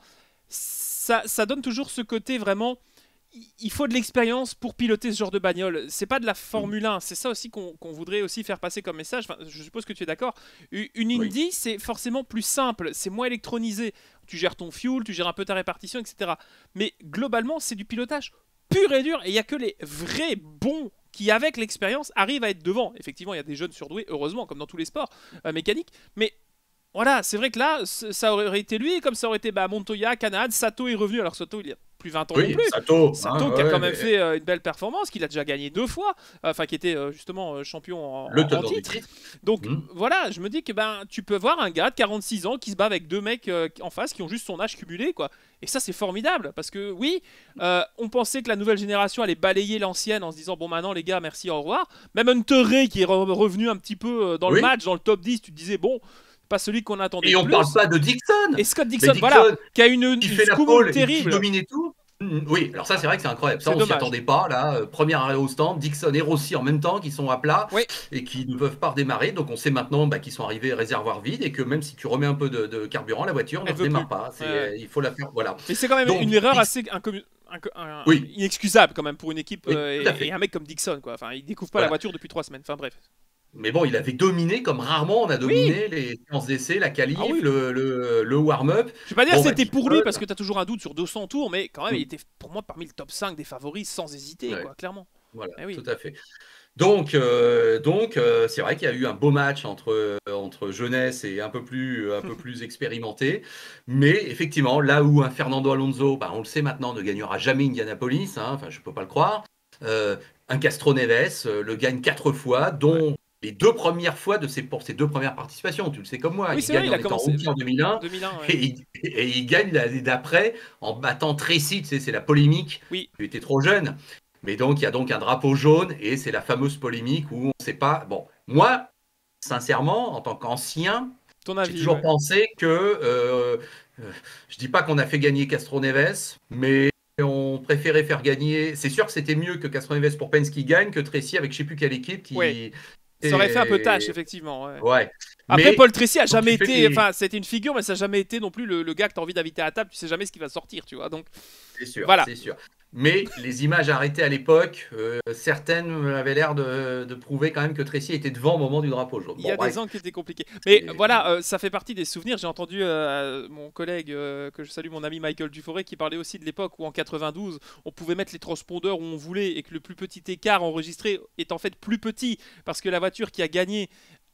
ça, ça donne toujours ce côté vraiment. Il faut de l'expérience pour piloter ce genre de bagnole. C'est pas de la Mm. Formule un. C'est ça aussi qu'on qu'on voudrait aussi faire passer comme message. Enfin, je suppose que tu es d'accord. U- Une Oui, Indy, c'est forcément plus simple. C'est moins électronisé. Tu gères ton fuel, tu gères un peu ta répartition, et cetera. Mais globalement, c'est du pilotage pur et dur. Et il y a que les vrais bons qui, avec l'expérience, arrivent à être devant. Effectivement, il y a des jeunes surdoués, heureusement, comme dans tous les sports euh, mécaniques. Mais voilà, c'est vrai que là, c- ça aurait été lui, comme ça aurait été bah, Montoya, Canade, Sato est revenu. Alors Sato, il y a plus vingt ans non oui, plus. Sato, hein, Sato qui a quand ouais, même mais fait euh, une belle performance, qu'il a déjà gagné deux fois, euh, enfin qui était euh, justement euh, champion en, le en- en tenant du titre. titre. Donc Mm. voilà, je me dis que ben tu peux voir un gars de quarante-six ans qui se bat avec deux mecs euh, en face qui ont juste son âge cumulé quoi. Et ça c'est formidable parce que oui, euh, on pensait que la nouvelle génération allait balayer l'ancienne en se disant bon maintenant les gars merci au revoir. Même Hunter Ray qui est re- revenu un petit peu euh, dans le Oui, match, dans le top dix, tu te disais bon pas celui qu'on attendait et le on parle plus. pas de Dixon, Et Scott mais Dixon, voilà, Dixon qui a une, qui une fait la school pole et qui terrible. dominait tout. Mm, oui, alors ça c'est vrai que c'est incroyable. Ça C'est on s'y dommage. attendait pas. Là, euh, premier arrêt au stand, Dixon et Rossi en même temps qui sont à plat Oui, et qui ne peuvent pas redémarrer. Donc on sait maintenant bah, qu'ils sont arrivés réservoir vide et que même si tu remets un peu de, de carburant, la voiture ne elle veut plus. redémarre pas. Ouais, C'est, ouais. euh, il faut la faire. Voilà. Mais c'est quand même Donc une erreur Dix- assez incommu- inco- un- oui, inexcusable quand même pour une équipe oui, euh, tout à et, et fait. un mec comme Dixon quoi. Enfin, il découvre pas la Voilà. voiture depuis trois semaines. Enfin bref. Mais bon, il avait dominé comme rarement on a Oui. dominé les séances d'essai, la Ah qualif, oui. le, le, le warm-up. Je vais pas dire que Bon, bah c'était pour lui Dixon, parce que t'as toujours un doute sur deux cents tours, mais quand même il mm, était pour moi parmi le top cinq des favoris sans hésiter ouais, quoi, clairement. voilà, Eh oui. tout à fait. Donc, euh, donc euh, c'est vrai qu'il y a eu un beau match entre, euh, entre jeunesse et un peu plus, un peu plus expérimenté. Mais effectivement, là où un Fernando Alonso, bah, on le sait maintenant, ne gagnera jamais Indianapolis, hein, enfin, je ne peux pas le croire. Euh, un Castro Neves euh, le gagne quatre fois, Ouais. dont les deux premières fois de ses, pour ses deux premières participations. Tu le sais comme moi, Oui, il c'est vrai, gagne il en a étant commencé rookie en deux mille un deux mille un, ouais. et il, et il gagne l'année d'après en battant Tracy. Tu sais, c'est la polémique. Oui. Il était trop jeune. Mais donc, il y a donc un drapeau jaune et c'est la fameuse polémique où on ne sait pas. Bon, moi, sincèrement, en tant qu'ancien, Ton j'ai avis, toujours ouais. pensé que. Euh, euh, je dis pas qu'on a fait gagner Castro Neves, mais on préférait faire gagner. C'est sûr que c'était mieux que Castro Neves pour Pence qui gagne que Tracy avec je sais plus quelle équipe Ouais. qui. Ça aurait fait un peu Et- tâche effectivement, ouais. Ouais. Après, Mais Paul Tracy a quand jamais tu fais été. tes. Enfin, c'était une figure, mais ça n'a jamais été non plus le, le gars que t'as envie d'inviter à table. Tu sais jamais ce qui va sortir, tu vois. Donc, C'est sûr, voilà. c'est sûr. Mais les images arrêtées à l'époque, euh, certaines avaient l'air de, de prouver quand même que Tracy était devant au moment du drapeau jaune. Il y Bon, a des bref. angles qui étaient compliqués. Mais Et- voilà, euh, ça fait partie des souvenirs. J'ai entendu euh, mon collègue, euh, que je salue, mon ami Michael Dufouré, qui parlait aussi de l'époque où en quatre-vingt-douze, on pouvait mettre les transpondeurs où on voulait et que le plus petit écart enregistré est en fait plus petit parce que la voiture qui a gagné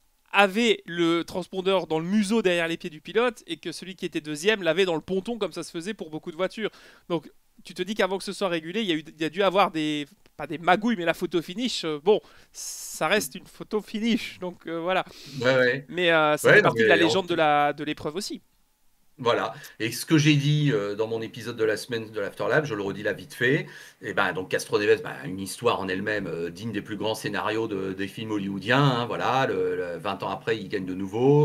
avait le transpondeur dans le museau derrière les pieds du pilote et que celui qui était deuxième l'avait dans le ponton comme ça se faisait pour beaucoup de voitures. Donc tu te dis qu'avant que ce soit régulé, il y a, eu, il y a dû avoir des, pas des magouilles, mais la photo finish, euh, bon, ça reste une photo finish, donc euh, voilà. Ouais, ouais. Mais euh, ça fait Ouais, non, partie de la mais en- légende de la de l'épreuve aussi. voilà. Et ce que j'ai dit euh, dans mon épisode de la semaine de l'Afterlab, je le redis là vite fait. Et ben donc Castro Neves, ben, une histoire en elle-même euh, digne des plus grands scénarios de- des films hollywoodiens. Hein, voilà, le, le- vingt ans après, il gagne de nouveau.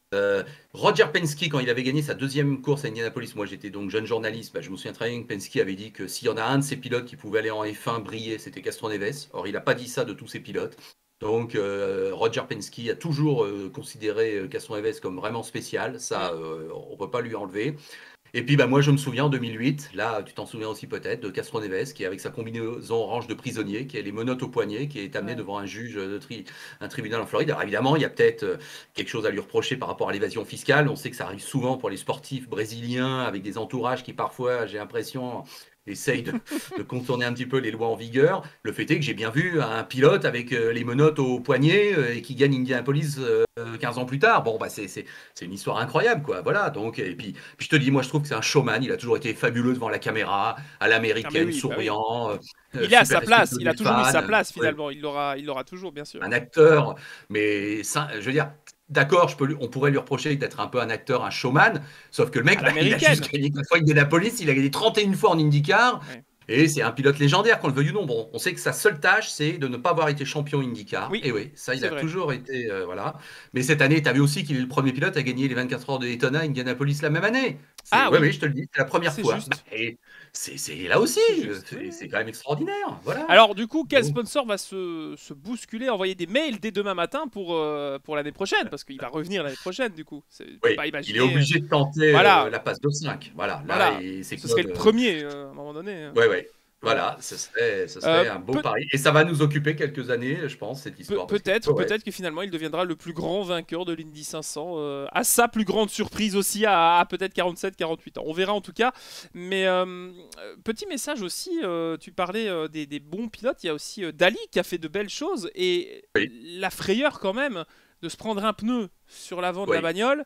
Euh, Roger Penske, quand il avait gagné sa deuxième course à Indianapolis, moi j'étais donc jeune journaliste, bah, je me souviens très bien que Penske avait dit que s'il y en a un de ses pilotes qui pouvait aller en F un briller, c'était Castroneves. Or, il n'a pas dit ça de tous ses pilotes. Donc, euh, Roger Penske a toujours euh, considéré euh, Castroneves comme vraiment spécial. Ça, euh, on ne peut pas lui enlever. Et puis bah, moi je me souviens en deux mille huit, là tu t'en souviens aussi peut-être, de Castroneves qui avec sa combinaison orange de prisonnier, qui a les menottes au poignet, qui est amené Ouais. devant un juge de tri un tribunal en Floride. Alors évidemment il y a peut-être euh, quelque chose à lui reprocher par rapport à l'évasion fiscale. On sait que ça arrive souvent pour les sportifs brésiliens avec des entourages qui parfois, j'ai l'impression, essayent de, de contourner un petit peu les lois en vigueur. Le fait est que j'ai bien vu un pilote avec euh, les menottes au poignet euh, et qui gagne Indianapolis euh, quinze ans plus tard. Bon bah c'est c'est c'est une histoire incroyable quoi. Voilà donc et puis puis je te dis, moi je trouve que c'est un showman. Il a toujours été fabuleux devant la caméra, à Ah mais l'américaine, oui, bah oui. souriant, euh, euh, Il est à super sa place, respectueux il a des toujours eu sa fans. place Ouais, finalement, il l'aura il l'aura toujours, bien sûr. un acteur, mais ça, je veux dire, d'accord, je peux, lui- on pourrait lui reprocher d'être un peu un acteur, un showman, sauf que le À mec, bah, il a l'américaine. juste gagné quatre fois Indianapolis, il a gagné trente et une fois en IndyCar, Ouais. et c'est un pilote légendaire, qu'on le veuille ou non. Bon, on sait que sa seule tâche, c'est de ne pas avoir été champion IndyCar. Oui, Et oui, ça, il c'est a vrai. toujours été. Euh, voilà. Mais cette année, tu as vu aussi qu'il est le premier pilote à gagner les vingt-quatre heures de Daytona à Indianapolis la même année. C'est, Ah oui, oui, oui, je te le dis, c'est la première c'est fois. Bah, juste. et c'est c'est là aussi, C'est euh, juste. Oui, c'est c'est oui. quand même extraordinaire. Voilà. Alors du coup, quel Donc, sponsor va se, se bousculer, envoyer des mails dès demain matin pour, euh, pour l'année prochaine? Parce qu'il va revenir l'année prochaine du coup. C'est- Tu peux oui, pas il est imaginer. obligé de tenter euh, Voilà, la passe de cinq. Voilà, là, voilà. et c'est Ce serait le Claude. euh, premier euh, à un moment donné. euh, Ouais, ouais. Voilà. Voilà, ce serait, ce Euh, serait un beau peut- pari. Et ça va nous occuper quelques années, je pense, cette Pe- histoire. Parce que, peut-être, ouais, ouais. peut-être que finalement il deviendra le plus grand vainqueur de l'Indy cinq cents, euh, à sa plus grande surprise aussi, à, à peut-être quarante-sept quarante-huit ans. On verra en tout cas. Mais euh, euh, petit message aussi, euh, tu parlais euh, des, des bons pilotes, il y a aussi euh, Dali qui a fait de belles choses et Oui, la frayeur quand même de se prendre un pneu sur l'avant de la oui, bagnole.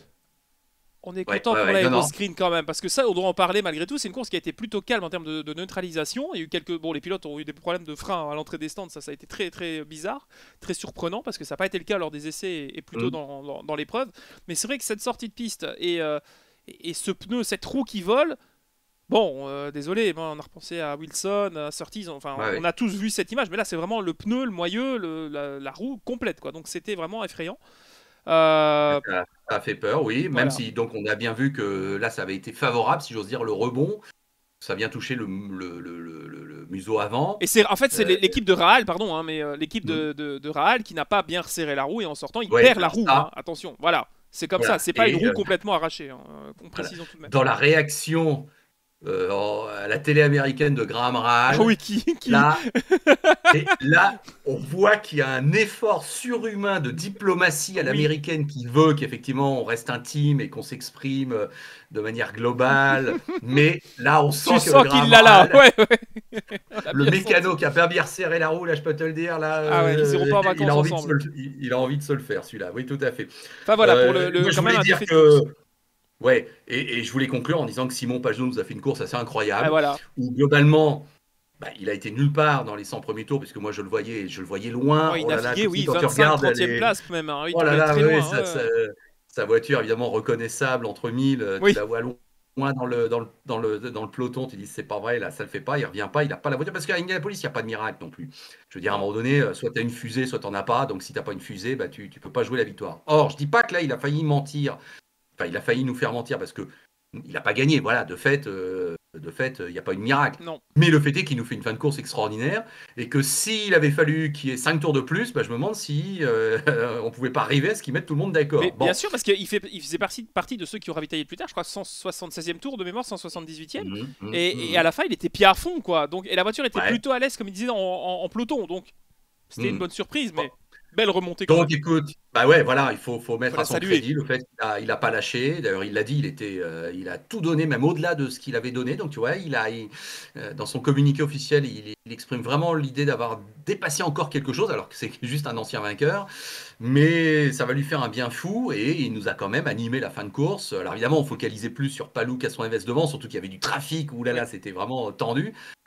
On est ouais, content ouais, qu'on ouais. l'ait Non, au non. screen quand même, parce que ça, on doit en parler malgré tout. C'est une course qui a été plutôt calme en termes de, de neutralisation. Il y a eu quelques, bon, les pilotes ont eu des problèmes de frein à l'entrée des stands, ça, ça a été très, très bizarre, très surprenant, parce que ça n'a pas été le cas lors des essais et, et plutôt Mm. dans, dans, dans l'épreuve. Mais c'est vrai que cette sortie de piste et, euh, et, et ce pneu, cette roue qui vole. Bon, euh, désolé, bon, on a repensé à Wilson, à Surtees, enfin, Ouais, on ouais. a tous vu cette image, mais là, c'est vraiment le pneu, le moyeu, le- la, la roue complète, quoi. Donc, c'était vraiment effrayant. Euh, Ça, ça a fait peur, oui. Même voilà. si, donc, on a bien vu que là, ça avait été favorable, si j'ose dire, le rebond. Ça vient toucher le, le, le, le, le- le museau avant. Et c'est en fait c'est Euh, l'équipe de Rahal, pardon, hein, mais euh, l'équipe mm. de, de, de Rahal qui n'a pas bien resserré la roue et en sortant il Ouais, perd la alors roue. ça, Hein, attention, voilà, c'est comme ça, voilà. c'est pas une Et roue euh, complètement arrachée. Hein, euh, voilà. précisons tout de même. Dans la réaction euh, en- à la télé américaine de Graham Ah oui, Rahal, qui, qui... là, et là, on voit qu'il y a un effort surhumain de diplomatie à Oui, l'américaine qui veut qu'effectivement on reste intime et qu'on s'exprime euh, de manière globale. Mais là, on tu sent que sens qu'il Graham l'a là, Rahal, ouais, ouais. On a le bien mécano senti. qui a pas bien resserré la roue, là, je peux te le dire, là, Ah ouais, ils iront euh, pas en il a vacances envie de se ensemble. le, il, il a envie de se le faire, celui-là. Oui, tout à fait. Enfin voilà, pour le, Euh, le- moi, je quand même voulais un dire défait de que course. ouais, et, et je voulais conclure en disant que Simon Pagenaud nous a fait une course assez Ah incroyable, voilà. où globalement, bah, il a été nulle part dans les cent premiers tours, puisque moi je le voyais, je le voyais Oh, loin. il Oh là là, naviguait, tu sais, oui, quand tu vingt-cinq, regardes trentième les. place même. Hein, il Oh là devait être là, très oui, loin. ça, Ouais, ça- ouais. sa voiture évidemment reconnaissable entre mille, euh, tu Oui, la vois loin loin dans le, dans le, dans le, dans le peloton, tu dis c'est pas vrai, là ça le fait pas, il revient pas, il n'a pas la voiture, parce qu'à Indianapolis, il n'y a pas de miracle non plus. Je veux dire, à un non. moment donné, euh, soit tu as une fusée, soit tu n'en as pas, donc si tu n'as pas une fusée, bah, tu ne peux pas jouer la victoire. Or, je dis pas que là, il a failli mentir. Enfin, il a failli nous faire mentir parce que il n'a pas gagné. Voilà, de fait, euh, de fait, il n'y a pas eu de miracle. Non. Mais le fait est qu'il nous fait une fin de course extraordinaire et que s'il avait fallu qu'il y ait cinq tours de plus, bah, je me demande si euh, on pouvait pas arriver à ce qui mette tout le monde Mais d'accord. bien Bon. sûr, parce qu'il fait, il faisait partie, partie de ceux qui ont ravitaillé plus tard, je crois cent soixante-seizième tour de mémoire, cent soixante-dix-huitième. Mhm, mhm, Et, et à mhm. la fin, il était pied à fond, quoi. Donc, et la voiture était Ouais. plutôt à l'aise, comme il disait, en, en- en peloton. Donc, c'était une Mhm. bonne surprise, Bon. mais belle remontée quand Donc même. écoute, bah ouais, voilà, il faut, faut Il faut mettre à la son saluer. crédit le fait qu'il a, il a pas lâché. D'ailleurs, il l'a dit, il était, euh, il a tout donné, même au-delà de ce qu'il avait donné. Donc tu vois, il a, il- euh, dans son communiqué officiel, il, il exprime vraiment l'idée d'avoir dépassé encore quelque chose, alors que c'est juste un ancien vainqueur. Mais ça va lui faire un bien fou et il nous a quand même animé la fin de course. Alors évidemment, on focalisait plus sur Palou qu'à son invest devant, surtout qu'il y avait du trafic. Ouh là Oui. là, c'était vraiment tendu.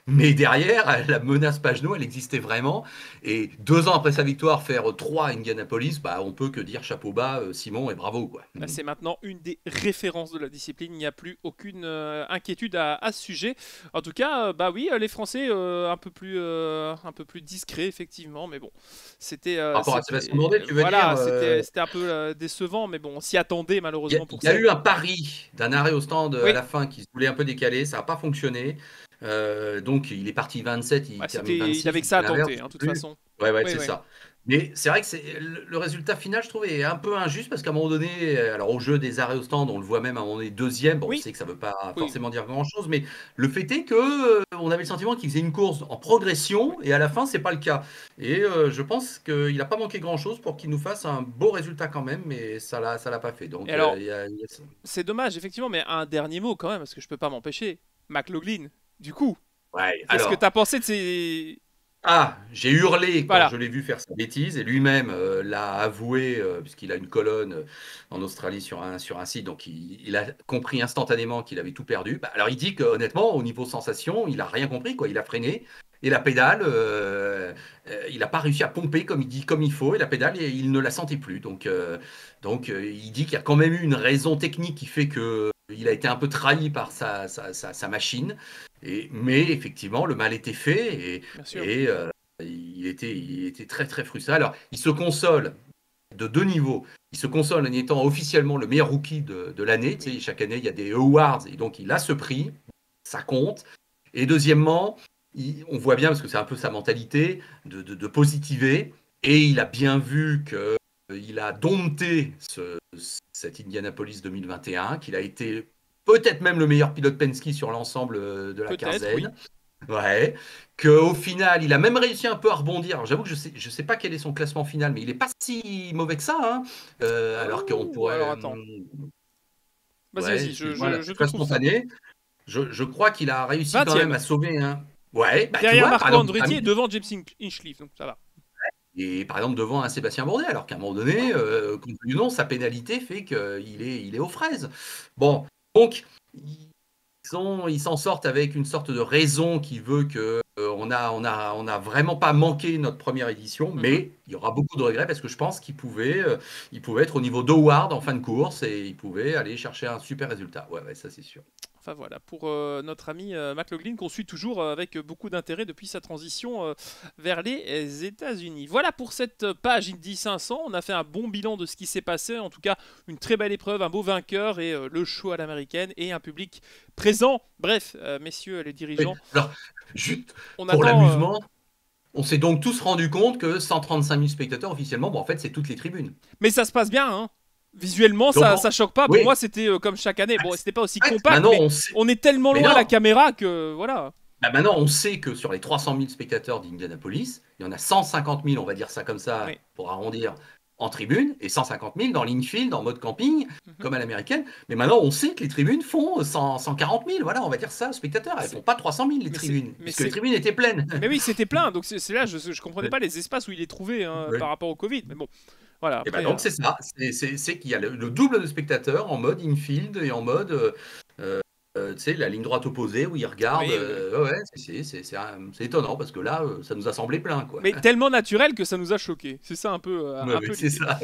Mais derrière, la menace Pagenaud, elle existait vraiment. Et deux ans après sa victoire, faire trois à Indianapolis, bah, on peut que dire chapeau bas, euh, Simon, et bravo, quoi. Là, c'est maintenant une des références de la discipline. Il n'y a plus aucune euh, inquiétude à, à ce sujet. En tout cas, euh, bah oui, euh, les Français euh, un peu plus, euh, un peu plus discrets effectivement, mais bon, c'était, euh, Par rapport à c'était, Sébastien Bourdet, tu veux dire voilà, euh, c'était, c'était un peu euh, décevant, mais bon, on s'y attendait Il y, a- malheureusement pour il y a cette. eu un pari d'un arrêt au stand à Oui, la fin qui se voulait un peu décaler, ça n'a pas fonctionné. Euh, donc il est parti vingt-sept, il bah, termine c'était, il vingt-six avait ou que ça c'est à l'inverse, tenter, je hein, de sais toute plus. façon. Ouais, ouais, Oui, c'est oui. ça. Mais c'est vrai que c'est le, le résultat final, je trouve, est un peu injuste parce qu'à un moment donné, euh, alors au jeu des arrêts au stand, on le voit même à un moment donné deuxième. Bon, on Oui, sait que ça ne veut pas oui, forcément dire grand-chose, mais le fait est que euh, on avait le sentiment qu'il faisait une course en progression oui. et à la fin, c'est pas le cas. Et euh, je pense qu'il n'a pas manqué grand-chose pour qu'il nous fasse un beau résultat quand même, mais ça l'a, ça l'a pas fait. Et Donc euh, alors, il y a- il y a- c'est dommage, effectivement, mais un dernier mot quand même, parce que je peux pas m'empêcher. McLaughlin, du coup, Ouais, qu'est-ce que alors. t'as pensé de ces. Ah, j'ai hurlé quand Voilà, je l'ai vu faire sa bêtise et lui-même euh, l'a avoué euh, puisqu'il a une colonne euh, en Australie sur un, sur un site, donc il, il a compris instantanément qu'il avait tout perdu. Bah, alors il dit que honnêtement, au niveau sensation, il a rien compris, quoi. Il a freiné et la pédale, euh, euh, il n'a pas réussi à pomper comme il dit, comme il faut, et la pédale, et il ne la sentait plus. Donc, euh, donc euh, il dit qu'il y a quand même eu une raison technique qui fait que il a été un peu trahi par sa, sa, sa, sa machine. Et, mais effectivement, le mal était fait et, bien sûr. et, euh, il, était, il était très très frustré. Alors, il se console de deux niveaux. Il se console en étant officiellement le meilleur rookie de, de l'année. Tu Oui. sais, chaque année, il y a des awards et donc il a ce prix. Ça compte. Et deuxièmement, il- on voit bien, parce que c'est un peu sa mentalité, de, de, de positiver. Et il a bien vu qu'il a dompté ce, cet Indianapolis deux mille vingt et un, qu'il a été peut-être même le meilleur pilote Penske sur l'ensemble euh, de la Peut-être, oui. quinzaine. Ouais, qu'au final, il a même réussi un peu à rebondir. Alors, j'avoue que je sais, je sais pas quel est son classement final, mais il est pas si mauvais que ça, hein. Euh, alors qu'on Oh, alors pourrait, attends. hum, Vas-y, ouais, vas-y, je, excuse-moi, là, je, je c'est te très trouve ça. spontané. Je, je crois qu'il a réussi quand même vingtième. à sauver un. Ouais, bah tu Derrière vois, par Marco exemple, il a Andretti et mis- devant James Hinch- Hinchcliffe, donc ça va. et par exemple devant un Sébastien Bourdet, alors qu'à un moment donné, Voilà. euh, compte tenu du nom, sa pénalité fait qu'il est, il est aux fraises. Bon, donc ils ont- ils s'en sortent avec une sorte de raison qui veut que euh, on a, on a, on a vraiment pas manqué notre première édition, Mhm. mais il y aura beaucoup de regrets parce que je pense qu'il pouvait, euh, il pouvait être au niveau d'Howard en fin de course et il pouvait aller chercher un super résultat. Ouais, ouais, ça c'est sûr. Enfin voilà, pour euh, notre ami euh, McLaughlin, qu'on suit toujours euh, avec beaucoup d'intérêt depuis sa transition euh, vers les États-Unis. Voilà pour cette page Indy cinq cents. On a fait un bon bilan de ce qui s'est passé. En tout cas, une très belle épreuve, un beau vainqueur et euh, le show à l'américaine et un public présent. Bref, euh, messieurs les Oui. dirigeants, Alors, juste on pour attend. euh, l'amusement, on s'est donc tous rendu compte que cent trente-cinq mille spectateurs officiellement, bon, en fait, c'est toutes les tribunes. Mais ça se passe bien, hein. Visuellement, Donc, ça, en- ça choque pas. Pour oui, moi, c'était euh, comme chaque année. Bon, c'était pas aussi ouais, compact, maintenant mais on sait. on est tellement Mais loin à la non, caméra que voilà. bah maintenant on sait que sur les trois cent mille spectateurs d'Indianapolis, il y en a cent cinquante mille, on va dire ça comme ça, Oui. pour arrondir, en tribune, et cent cinquante mille dans l'infield, en mode camping, Mhm. comme à l'américaine. Mais maintenant on sait que les tribunes font cent, cent quarante mille, voilà, on va dire ça, spectateurs. Elles C'est- font pas trois cent mille les Mais c'est, tribunes, mais puisque les c'est, tribunes étaient pleines. mais oui, c'était plein. Donc c'est c'est là, je, je comprenais Ouais. pas les espaces où il est trouvé hein, par Ouais. rapport au Covid. Mais bon, voilà. Et ben Après, euh, donc c'est ça, c'est c'est- c'est qu'il y a le, le double de spectateurs en mode infield et en mode, euh, euh, euh, tu sais, la ligne droite opposée où ils regardent. oui, oui, oui. euh, ouais, ouais, c'est c'est- c'est un- c'est étonnant parce que là, euh, ça nous a semblé plein, quoi. Mais tellement naturel que ça nous a choqué. C'est ça un peu, euh, Ouais, un ouais, peu c'est l'idée. ça.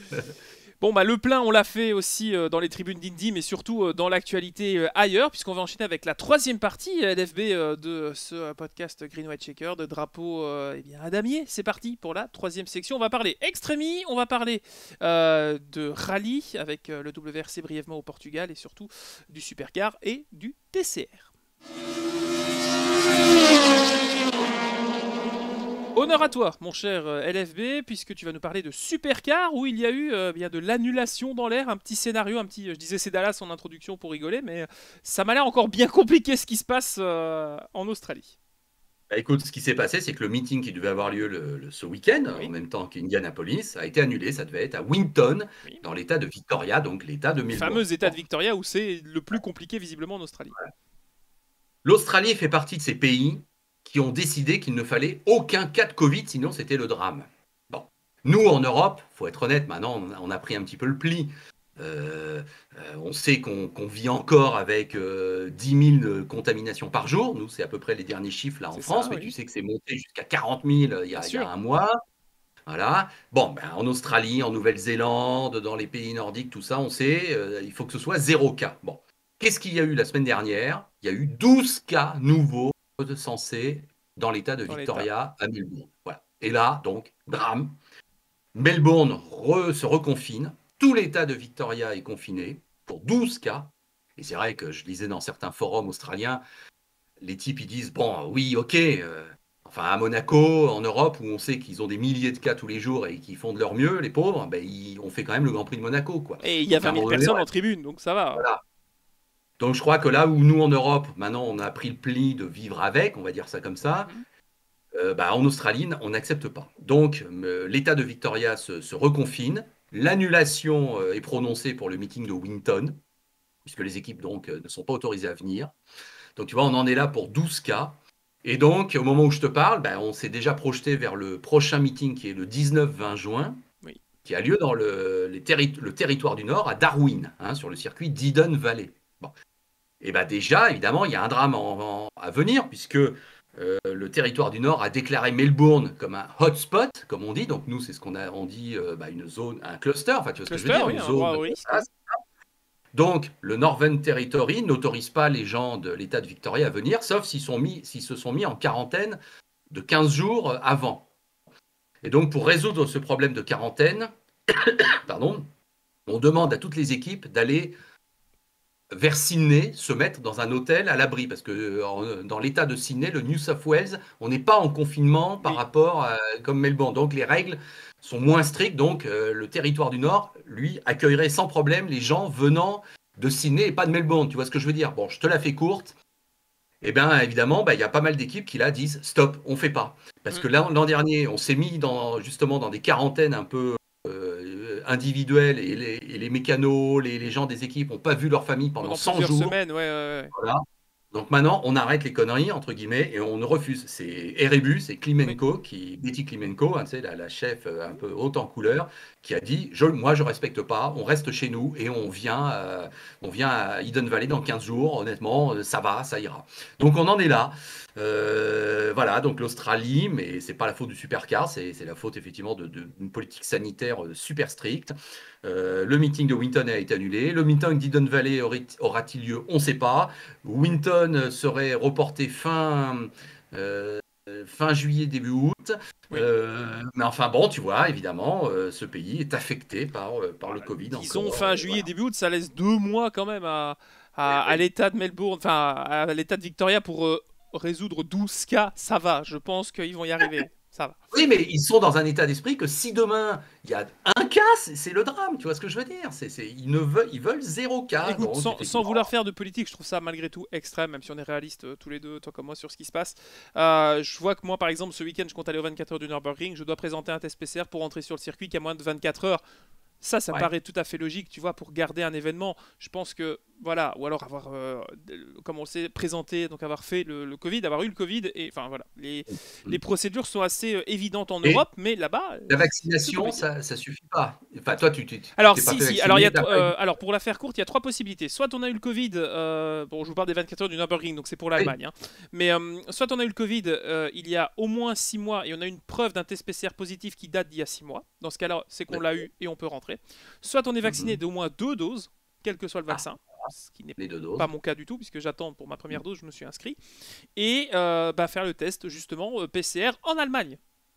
Bon, bah, le plein, on l'a fait aussi euh, dans les tribunes d'Indy, mais surtout euh, dans l'actualité euh, ailleurs, puisqu'on va enchaîner avec la troisième partie L F B euh, de ce euh, podcast Green White Checker, de drapeau euh, eh bien, à damier. C'est parti pour la troisième section. On va parler Extremi, on va parler euh, de rallye avec euh, le W R C brièvement au Portugal et surtout du Supercar et du T C R. Honneur à toi, mon cher euh, L F B, puisque tu vas nous parler de Supercar, où il y a eu euh, bien de l'annulation dans l'air, un petit scénario, un petit, je disais c'est Dallas en introduction pour rigoler, mais euh, ça m'a l'air encore bien compliqué ce qui se passe euh, en Australie. Bah, écoute, ce qui s'est passé, c'est que le meeting qui devait avoir lieu le- le- ce week-end, en Oui, même temps qu'Indianapolis, a été annulé. Ça devait être à Winton, oui. dans l'État de Victoria, donc l'État de Le Melbourne. fameux état Bon. de Victoria où c'est le plus compliqué visiblement en Australie. L'Australie fait partie de ces pays qui ont décidé qu'il ne fallait aucun cas de Covid, sinon c'était le drame. Bon. Nous, en Europe, faut être honnête, maintenant, on a- on a pris un petit peu le pli. Euh, euh, on sait qu'on qu'on vit encore avec euh, dix mille contaminations par jour. Nous, c'est à peu près les derniers chiffres là en C'est France, ça, mais tu oui. sais que c'est monté jusqu'à quarante mille il y Bien a, il y a sûr. un mois. Voilà. Bon, ben, en Australie, en Nouvelle-Zélande, dans les pays nordiques, tout ça, on sait, euh, il faut que ce soit zéro cas. Bon. Qu'est-ce qu'il y a eu la semaine dernière? Il y a eu douze cas nouveaux recensés dans l'état de Dans l'état. Victoria à Melbourne. Voilà. Et là, donc, drame. Melbourne re- se reconfine. Tout l'état de Victoria est confiné pour douze cas. Et c'est vrai que je lisais dans certains forums australiens, les types ils disent bon, oui, ok, euh, enfin à Monaco, en Europe, où on sait qu'ils ont des milliers de cas tous les jours et qu'ils font de leur mieux, les pauvres, ben, ils, on fait quand même le Grand Prix de Monaco, quoi. Et il y a Donc à un vingt mille moment donné, personnes ouais, en tribune, donc ça va. voilà. Donc je crois que là où nous en Europe, maintenant on a pris le pli de vivre avec, on va dire ça comme ça, Mhm. euh, bah, en Australie, on n'accepte pas. Donc, euh, l'État de Victoria se, se reconfine. L'annulation euh, est prononcée pour le meeting de Winton, puisque les équipes donc, euh, ne sont pas autorisées à venir. Donc, tu vois, on en est là pour douze cas. Et donc, au moment où je te parle, bah, on s'est déjà projeté vers le prochain meeting qui est le dix-neuf vingt juin, Oui. qui a lieu dans le, les terri le territoire du Nord, à Darwin, hein, sur le circuit d'Eden Valley. Bon. Et bien bah déjà, évidemment, il y a un drame en, en, à venir, puisque euh, le territoire du Nord a déclaré Melbourne comme un hotspot, comme on dit. Donc nous, c'est ce qu'on a, on dit, euh, bah, une zone, un cluster, enfin tu vois ce que je veux Cluster, dire, oui, une un zone. endroit au risque, Voilà. oui. Donc le Northern Territory n'autorise pas les gens de l'État de Victoria à venir, sauf s'ils sont mis, s'ils se sont mis en quarantaine de quinze jours avant. Et donc pour résoudre ce problème de quarantaine, pardon, on demande à toutes les équipes d'aller vers Sydney, se mettre dans un hôtel à l'abri, parce que euh, dans l'état de Sydney, le New South Wales, on n'est pas en confinement par Oui. rapport à comme Melbourne. Donc les règles sont moins strictes. Donc euh, le territoire du Nord, lui, accueillerait sans problème les gens venant de Sydney et pas de Melbourne. Tu vois ce que je veux dire? Bon, je te la fais courte. Eh bien, évidemment, bah, il y a pas mal d'équipes qui là disent stop, on fait pas. Parce Mm. que là, l'an dernier, on s'est mis dans, justement dans des quarantaines un peu euh, individuelles et les, et les mécanos, les, les gens des équipes n'ont pas vu leur famille pendant Pendant cent plusieurs jours. semaines, ouais, ouais, ouais. Voilà. Donc maintenant, on arrête les conneries, entre guillemets, et on ne refuse. C'est Erebus, c'est Oui. Klimenko, qui, Betty Klimenko, hein, tu sais, la, la chef euh, un peu haute en couleur, qui a dit je, moi, je respecte pas, on reste chez nous et on vient, euh, on vient à Eden Valley dans quinze jours. Honnêtement, euh, ça va, ça ira. Donc on en est là. Euh, voilà, donc l'Australie, mais c'est pas la faute du supercar, c'est la faute effectivement d'une politique sanitaire euh, super stricte. Euh, le meeting de Winton a été annulé. Le meeting d'Eden Valley aura-t-il lieu? On ne sait pas. Winton serait reporté fin, euh, fin juillet, début août. Oui. Euh, mais enfin bon, tu vois, évidemment, euh, ce pays est affecté par, euh, par le Bah, Covid disons encore. fin Et juillet, voilà. début août, ça laisse deux mois quand même à, Oui, à, à oui. l'état de Melbourne, enfin à l'état de Victoria pour euh, résoudre douze cas. Ça va, je pense qu'ils vont y arriver. Ça va. Oui, mais ils sont dans un état d'esprit que si demain il y a un cas, c'est le drame. Tu vois ce que je veux dire? C'est, c'est, ils, ne veulent, ils veulent zéro cas. Écoute, Donc, sans, sans effectivement, vouloir faire de politique, je trouve ça malgré tout extrême, même si on est réaliste euh, tous les deux, toi comme moi, sur ce qui se passe. Euh, je vois que moi, par exemple, ce week-end, je compte aller aux vingt-quatre heures du Nürburgring, je dois présenter un test P C R pour entrer sur le circuit qui a moins de vingt-quatre heures. Ça, ça me ouais. paraît tout à fait logique, tu vois, pour garder un événement. Je pense que, voilà, ou alors avoir, euh, comme on le sait, présenté, donc avoir fait le, le Covid, avoir eu le Covid, et enfin voilà, les, les procédures sont assez euh, évidentes en Et Europe, mais là-bas, la c'est vaccination, compliqué. ça, ça suffit pas. Enfin, toi, tu t'es Alors t'es pas si fait si, alors il y vacciner, a t'as tro- pas eu. euh, alors pour la faire courte, il y a trois possibilités. Soit on a eu le Covid, euh, bon je vous parle des vingt-quatre heures du Nürburgring, donc c'est pour Oui. l'Allemagne, hein. Mais euh, soit on a eu le Covid euh, il y a au moins six mois et on a une preuve d'un test P C R positif qui date d'il y a six mois. Dans ce cas-là, c'est qu'on l'a eu et on peut rentrer. Soit on est vacciné Mhm. d'au moins deux doses, quel que soit le Ah, vaccin, ce qui n'est les deux pas doses. mon cas du tout puisque j'attends pour ma première dose, je me suis inscrit, et euh, bah, faire le test justement euh, P C R en Allemagne.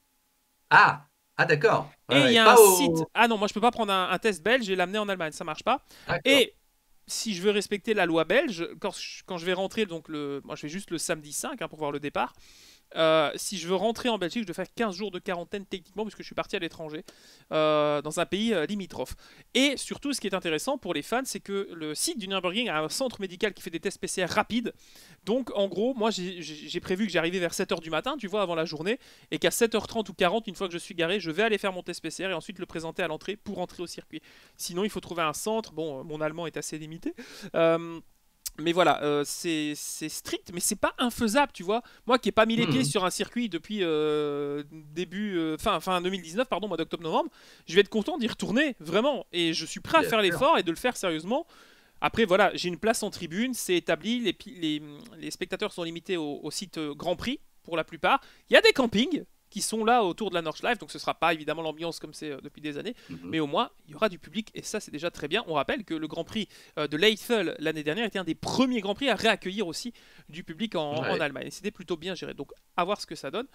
Ah, ah d'accord. Ouais, Et il y ouais. a un Pas site. au. Ah non, moi je peux pas prendre un, un test belge et l'amener en Allemagne, ça marche pas. D'accord. Et si je veux respecter la loi belge, quand je, quand je vais rentrer, donc le, moi je fais juste le samedi cinq hein, pour voir le départ. Euh, si je veux rentrer en Belgique, je dois faire quinze jours de quarantaine techniquement puisque je suis parti à l'étranger, euh, dans un pays euh, limitrophe. Et surtout, ce qui est intéressant pour les fans, c'est que le site du Nürburgring a un centre médical qui fait des tests P C R rapides. Donc en gros, moi j'ai prévu que j'arrivais vers sept heures du matin, tu vois, avant la journée, et qu'à sept heures trente ou quarante, une fois que je suis garé, je vais aller faire mon test P C R et ensuite le présenter à l'entrée pour entrer au circuit. Sinon, il faut trouver un centre. Bon, mon allemand est assez limité. Euh, Mais voilà, euh, c'est c'est strict, mais c'est pas infaisable, tu vois. Moi qui n'ai pas mis les pieds Mhm. sur un circuit depuis euh, début, euh, fin, fin deux mille dix-neuf, pardon, mois d'octobre-novembre, je vais être content d'y retourner, vraiment. Et je suis prêt à Bien faire sûr. l'effort et de le faire sérieusement. Après, voilà, j'ai une place en tribune, c'est établi, les, pi- les, les spectateurs sont limités au, au site euh, Grand Prix, pour la plupart. Il y a des campings qui sont là autour de la Nordschleife, donc ce sera pas évidemment l'ambiance comme c'est euh, depuis des années, Mhm. mais au moins, il y aura du public, et ça, c'est déjà très bien. On rappelle que le Grand Prix euh, de l'Eiffel l'année dernière était un des premiers Grands Prix à réaccueillir aussi du public en, en Ouais. Allemagne, et c'était plutôt bien géré, donc à voir ce que ça donne.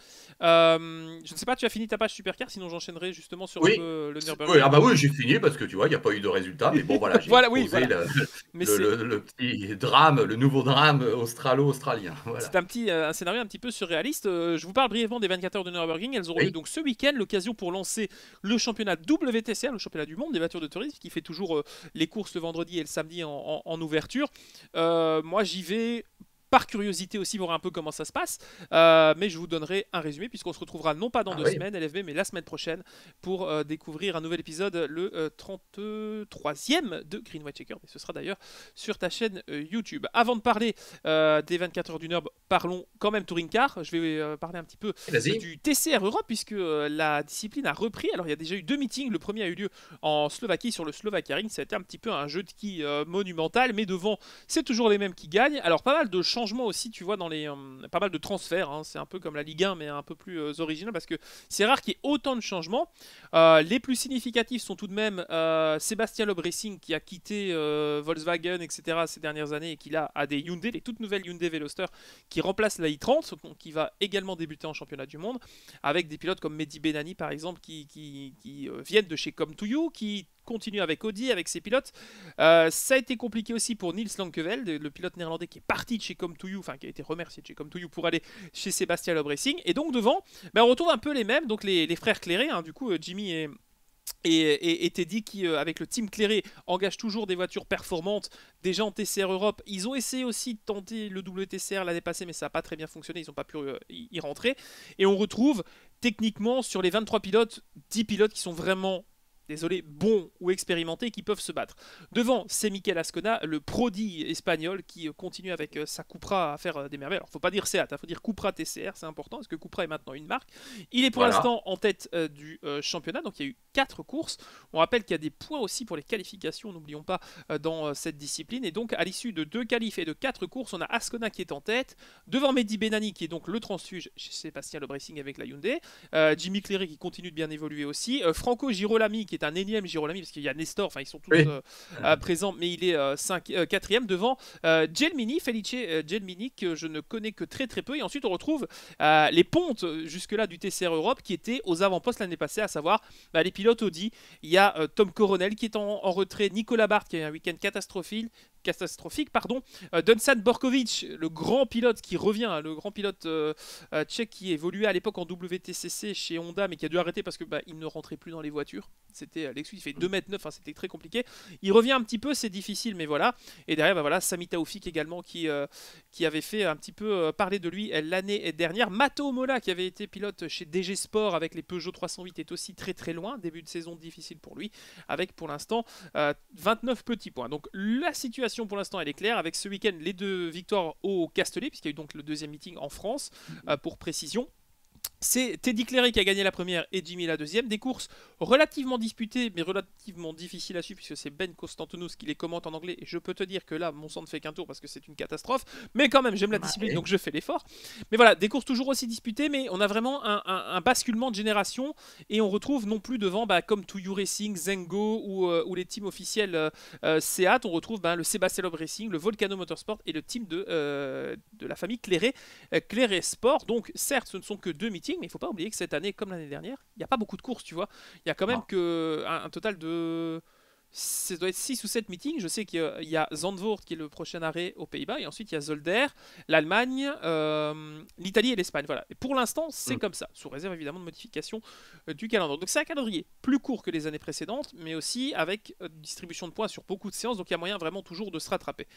Euh, je ne sais pas, tu as fini ta page Supercar, sinon j'enchaînerai justement sur un peu Oui. euh, le C'est- Oui, ah Nürburgring. bah oui, j'ai fini parce que tu vois, il n'y a pas eu de résultat, mais bon, voilà, j'ai Voilà, oui, exposé voilà. le, Mais le, c'est le- le petit drame, le nouveau drame australo-australien. C'est Voilà. un petit euh, un scénario un petit peu surréaliste. Euh, je vous parle brièvement des vingt-quatre heures de Nürburgring. Elles auront lieu Oui. donc ce week-end, l'occasion pour lancer le championnat W T C R, le championnat du monde des voitures de tourisme, qui fait toujours euh, les courses le vendredi et le samedi en, en- en ouverture. Euh, moi, j'y vais par curiosité aussi voir un peu comment ça se passe. Euh, mais je vous donnerai un résumé puisqu'on se retrouvera non pas dans Ah deux oui. semaines, L F B, mais la semaine prochaine pour euh, découvrir un nouvel épisode, le euh, trente-troisième de Green White Checker. Mais ce sera d'ailleurs sur ta chaîne euh, YouTube. Avant de parler euh, des vingt-quatre heures du Nurb, parlons quand même Touring Car. Je vais euh, parler un petit peu euh, Vas-y. du T C R Europe puisque euh, la discipline a repris. Alors il y a déjà eu deux meetings. Le premier a eu lieu en Slovaquie sur le Slovakia Ring. Ça a été un petit peu un jeu de qui euh, monumental, mais devant c'est toujours les mêmes qui gagnent. Alors pas mal de changements aussi, tu vois, dans les euh, pas mal de transferts. Hein. C'est un peu comme la Ligue un, mais un peu plus euh, original parce que c'est rare qu'il y ait autant de changements. Euh, les plus significatifs sont tout de même euh, Sébastien Loeb Racing qui a quitté euh, Volkswagen, et cetera ces dernières années et qui là a des Hyundai, les toutes nouvelles Hyundai Veloster qui remplacent la i trente, donc qui va également débuter en championnat du monde, avec des pilotes comme Mehdi Benani par exemple qui, qui, qui euh, viennent de chez Come2You, qui continue avec Audi, avec ses pilotes. Euh, ça a été compliqué aussi pour Niels Lankeveld, le pilote néerlandais qui est parti de chez Com deux U, enfin qui a été remercié de chez Com deux U pour aller chez Sébastien Loeb Racing. Et donc devant, ben, on retrouve un peu les mêmes, donc les, les frères Clairé, hein, du coup euh, Jimmy et, et, et, et Teddy qui, euh, avec le team Clairé, engagent toujours des voitures performantes. Déjà en T C R Europe, ils ont essayé aussi de tenter le W T C R l'année passée, mais ça n'a pas très bien fonctionné, ils n'ont pas pu euh, y rentrer. Et on retrouve techniquement sur les vingt-trois pilotes, dix pilotes qui sont vraiment désolé, bons ou expérimentés qui peuvent se battre. Devant, c'est Mikel Ascona, le prodi espagnol qui continue avec sa Cupra à faire des merveilles. Alors, faut pas dire Seat, il hein, faut dire Cupra T C R, c'est important, parce que Cupra est maintenant une marque. Il est pour Voilà. l'instant en tête euh, du euh, championnat, donc il y a eu quatre courses. On rappelle qu'il y a des points aussi pour les qualifications, n'oublions pas, euh, dans euh, cette discipline. Et donc, à l'issue de deux qualifs et de quatre courses, on a Ascona qui est en tête, devant Mehdi Benani qui est donc le transfuge chez Sébastien Loeb Racing avec la Hyundai, euh, Jimmy Clary qui continue de bien évoluer aussi, euh, Franco Girolami qui est un énième Girolami parce qu'il y a Nestor, enfin ils sont tous Oui. euh, euh, présents, mais il est euh, quatrième devant euh, Gelmini, Felice euh, Gelmini que je ne connais que très très peu. Et ensuite on retrouve euh, les pontes jusque-là du T C R Europe qui étaient aux avant-postes l'année passée, à savoir bah, les pilotes Audi. Il y a euh, Tom Coronel qui est en, en retrait, Nicolas Barth qui a eu un week-end catastrophique, catastrophique pardon, euh, Dusan Borkovic, le grand pilote qui revient, le grand pilote euh, euh, tchèque qui évoluait à l'époque en W T C C chez Honda mais qui a dû arrêter parce que bah, il ne rentrait plus dans les voitures. C'était euh, l'excuse, il fait deux mètres neuf, hein, c'était très compliqué. Il revient un petit peu, c'est difficile, mais voilà. Et derrière, bah, voilà, Sami Taoufik également qui, euh, qui avait fait un petit peu euh, parler de lui l'année dernière. Matteo Mola qui avait été pilote chez D G Sport avec les Peugeot trois cent huit est aussi très très loin. Début de saison difficile pour lui avec pour l'instant euh, vingt-neuf petits points. Donc la situation pour l'instant elle est claire avec ce week-end les deux victoires au Castellet puisqu'il y a eu donc le deuxième meeting en France euh, pour précision. C'est Teddy Clary qui a gagné la première et Jimmy la deuxième. Des courses relativement disputées mais relativement difficiles à suivre puisque c'est Ben Constantinos qui les commente en anglais. Et je peux te dire que là, mon sang ne fait qu'un tour parce que c'est une catastrophe. Mais quand même, j'aime la discipline donc je fais l'effort. Mais voilà, des courses toujours aussi disputées, mais on a vraiment un, un, un basculement de génération. Et on retrouve non plus devant, bah, comme To You Racing, Zengo ou, euh, ou les teams officiels euh, euh, Seat, on retrouve bah, le Sébastien Loeb Racing, le Volcano Motorsport et le team de, euh, de la famille Clairé, euh, Clairé Sport. Donc certes, ce ne sont que deux meetings, mais il ne faut pas oublier que cette année, comme l'année dernière, il n'y a pas beaucoup de courses, tu vois. Il y a quand même que un, un total de... Ça doit être six ou sept meetings. Je sais qu'il y a Zandvoort qui est le prochain arrêt aux Pays-Bas. Et ensuite, il y a Zolder, l'Allemagne, euh, l'Italie et l'Espagne. Voilà. Et pour l'instant, c'est Mm. comme ça, sous réserve évidemment de modification euh, du calendrier. Donc c'est un calendrier plus court que les années précédentes, mais aussi avec euh, distribution de points sur beaucoup de séances. Donc il y a moyen vraiment toujours de se rattraper.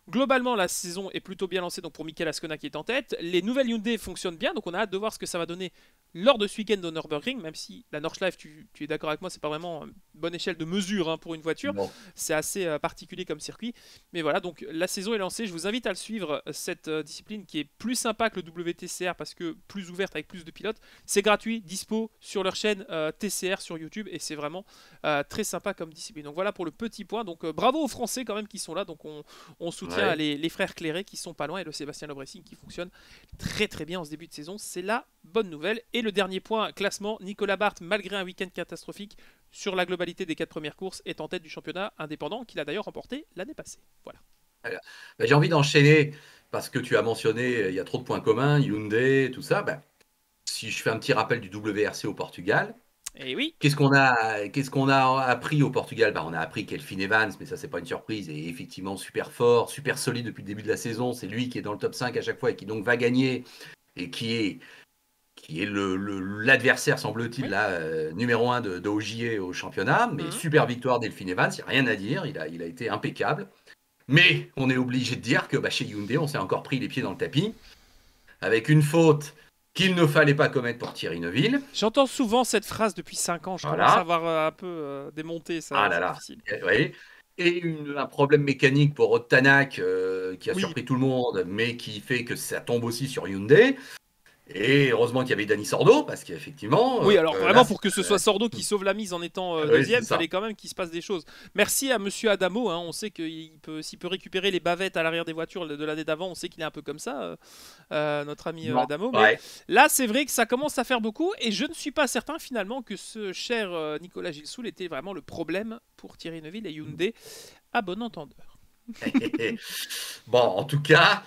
Globalement, la saison est plutôt bien lancée donc pour Mikel Ascona qui est en tête. Les nouvelles Hyundai fonctionnent bien, donc on a hâte de voir ce que ça va donner lors de ce week-end au Nürburgring, même si la Nordschleife, tu, tu es d'accord avec moi, c'est pas vraiment une bonne échelle de mesure hein, pour une voiture. Bon. C'est assez euh, particulier comme circuit. Mais voilà, donc la saison est lancée. Je vous invite à le suivre, cette euh, discipline qui est plus sympa que le W T C R parce que plus ouverte avec plus de pilotes. C'est gratuit, dispo sur leur chaîne euh, T C R sur YouTube et c'est vraiment euh, très sympa comme discipline. Donc voilà pour le petit point. Donc euh, bravo aux Français quand même qui sont là. Donc on, on soutient Ouais. les, les frères Clairet qui sont pas loin et le Sébastien Loeb Racing qui fonctionne très très bien en ce début de saison. C'est la bonne nouvelle. Et le dernier point, classement, Nicolas Barth, malgré un week-end catastrophique sur la globalité des quatre premières courses, est en tête du championnat indépendant qu'il a d'ailleurs remporté l'année passée. Voilà. Voilà. Bah, j'ai envie d'enchaîner parce que tu as mentionné, euh, il y a trop de points communs, Hyundai, tout ça. Bah, si je fais un petit rappel du W R C au Portugal, Et oui, qu'est-ce qu'on a, qu'est-ce qu'on a appris au Portugal? Bah, on a appris qu'Elfyn Evans, mais ça, c'est pas une surprise, est effectivement super fort, super solide depuis le début de la saison. C'est lui qui est dans le top cinq à chaque fois et qui donc va gagner et qui est, qui est le, le- l'adversaire, semble-t-il, oui. là, euh, numéro un de, de O J A au championnat. Mais Mhm. super victoire d'Elfyn Evans, il n'y a rien à dire, il a, il a été impeccable. Mais on est obligé de dire que bah, chez Hyundai, on s'est encore pris les pieds dans le tapis avec une faute qu'il ne fallait pas commettre pour Thierry Neuville. J'entends souvent cette phrase depuis cinq ans. Je commence à Voilà. avoir euh, un peu euh, démonté, Ah ça, là c'est là. difficile. Eh, oui. Et une- un problème mécanique pour Otanak euh, qui a Oui, surpris tout le monde, mais qui fait que ça tombe aussi sur Hyundai. Et heureusement qu'il y avait Dani Sordo, parce qu'effectivement, oui, alors euh, là, vraiment c'est pour que ce soit Sordo qui sauve la mise en étant euh, oui, c'est deuxième, ça. fallait quand même qu'il se passe des choses. Merci à Monsieur Adamo, hein, on sait qu'il peut, s'il peut récupérer les bavettes à l'arrière des voitures de l'année d'avant, on sait qu'il est un peu comme ça, euh, euh, notre ami euh, Non. Adamo. Mais Ouais. là, c'est vrai que ça commence à faire beaucoup, et je ne suis pas certain finalement que ce cher euh, Nicolas Gilsoul était vraiment le problème pour Thierry Neuville et Hyundai, à bon entendeur. Bon, en tout cas,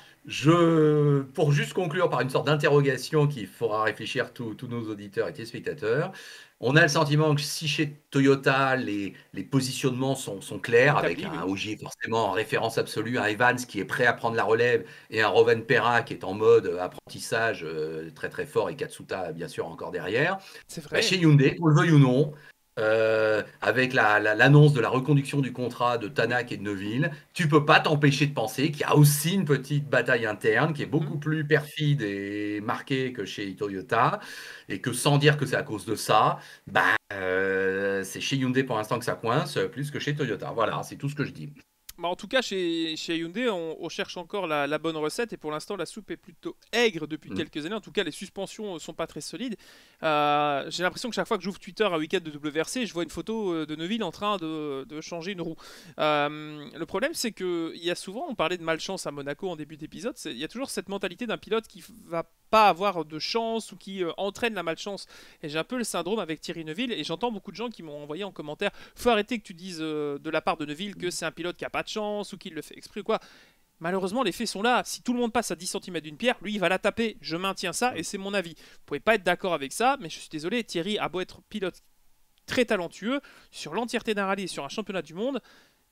je, pour juste conclure par une sorte d'interrogation qui fera réfléchir tous tous nos auditeurs et téléspectateurs, on a le sentiment que si chez Toyota, les, les positionnements sont, sont clairs, avec Établi, un oui. O J forcément en référence absolue, un Evans qui est prêt à prendre la relève, et un Roven Perra qui est en mode apprentissage euh, très très fort, et Katsuta bien sûr encore derrière, C'est bah, vrai. chez Hyundai, qu'on le veuille ou non, euh, avec la- la- l'annonce de la reconduction du contrat de Tanak et de Neuville, tu peux pas t'empêcher de penser qu'il y a aussi une petite bataille interne qui est Mhm. beaucoup plus perfide et marquée que chez Toyota, et que sans dire que c'est à cause de ça, bah, euh, c'est chez Hyundai pour l'instant que ça coince, plus que chez Toyota. Voilà, c'est tout ce que je dis. Bah, en tout cas, chez, chez Hyundai, on, on cherche encore la, la bonne recette et pour l'instant, la soupe est plutôt aigre depuis Mm. quelques années. En tout cas, les suspensions ne sont pas très solides. Euh, J'ai l'impression que chaque fois que j'ouvre Twitter un week-end de W R C, je vois une photo euh, de Neuville en train de, de changer une roue. Euh, le problème, c'est qu'il y a souvent, on parlait de malchance à Monaco en début d'épisode, c'est- il y a toujours cette mentalité d'un pilote qui va pas avoir de chance ou qui euh, entraîne la malchance. Et j'ai un peu le syndrome avec Thierry Neuville et j'entends beaucoup de gens qui m'ont envoyé en commentaire faut arrêter que tu dises euh, de la part de Neuville que c'est un pilote qui a pas de chance ou qu'il le fait exprès ou quoi. Malheureusement, les faits sont là. Si tout le monde passe à dix centimètres d'une pierre, lui, il va la taper. Je maintiens ça et c'est mon avis. Vous pouvez pas être d'accord avec ça, mais je suis désolé. Thierry a beau être pilote très talentueux, sur l'entièreté d'un rallye et sur un championnat du monde,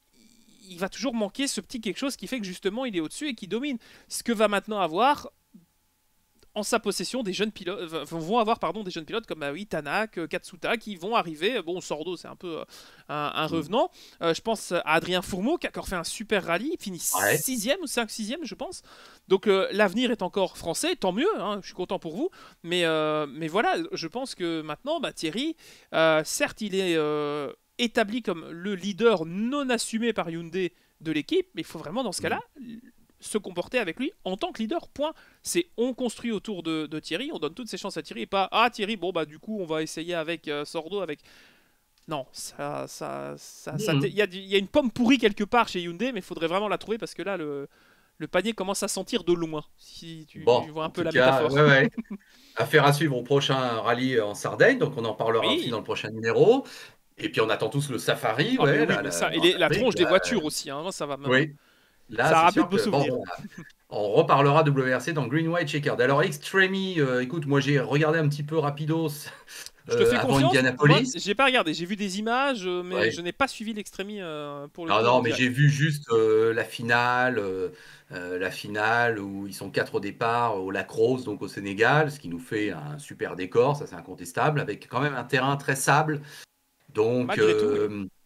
il va toujours manquer ce petit quelque chose qui fait que justement il est au-dessus et qui domine. Ce que va maintenant avoir en sa possession des jeunes pilotes, euh, vont avoir pardon des jeunes pilotes comme bah oui, Tanak, euh, Katsuta qui vont arriver. Bon, Sordo c'est un peu euh, un, un Mm. revenant. Euh, je pense à Adrien Fourmeau qui a encore fait un super rallye, il finit Ouais. sixième ou cinq sixième je pense. Donc euh, l'avenir est encore français, tant mieux. Hein, je suis content pour vous. Mais euh, mais voilà, je pense que maintenant bah, Thierry, euh, certes il est euh, établi comme le leader non assumé par Hyundai de l'équipe, mais il faut vraiment dans ce Mm. cas-là se comporter avec lui en tant que leader. Point. C'est on construit autour de, de Thierry, on donne toutes ses chances à Thierry et pas ah Thierry bon bah du coup on va essayer avec euh, Sordo avec non ça ça ça ça Mm. il y, a du- y a une pomme pourrie quelque part chez Hyundai mais il faudrait vraiment la trouver parce que là le le panier commence à sentir de loin si Bon, tu vois un en peu tout la cas, métaphore. ouais, ouais. Affaire à suivre au prochain rallye en Sardaigne, donc on en parlera aussi Oui. dans le prochain numéro. Et puis on attend tous le safari, Ah mais ouais, oui la, mais la, ça et en les- la Afrique, tronche des là. voitures aussi hein, ça va me Oui, là ça c'est rappelle de sûr beaux que bon, souvenirs. on reparlera W R C dans Green White Checkered. Alors Extremi, euh, écoute, moi j'ai regardé un petit peu rapidos Je te euh, fais avant confiance. Moi, Indianapolis. j'ai pas regardé. J'ai vu des images, euh, mais je Ouais. n'ai pas suivi l'extrémie euh, pour le Non, coup en non, mais direct. j'ai vu juste euh, la finale, euh, euh, la finale où ils sont quatre au départ au Lac Rose, donc au Sénégal, ce qui nous fait un super décor, ça c'est incontestable, avec quand même un terrain très sable. Donc, Malgré tout, oui. euh,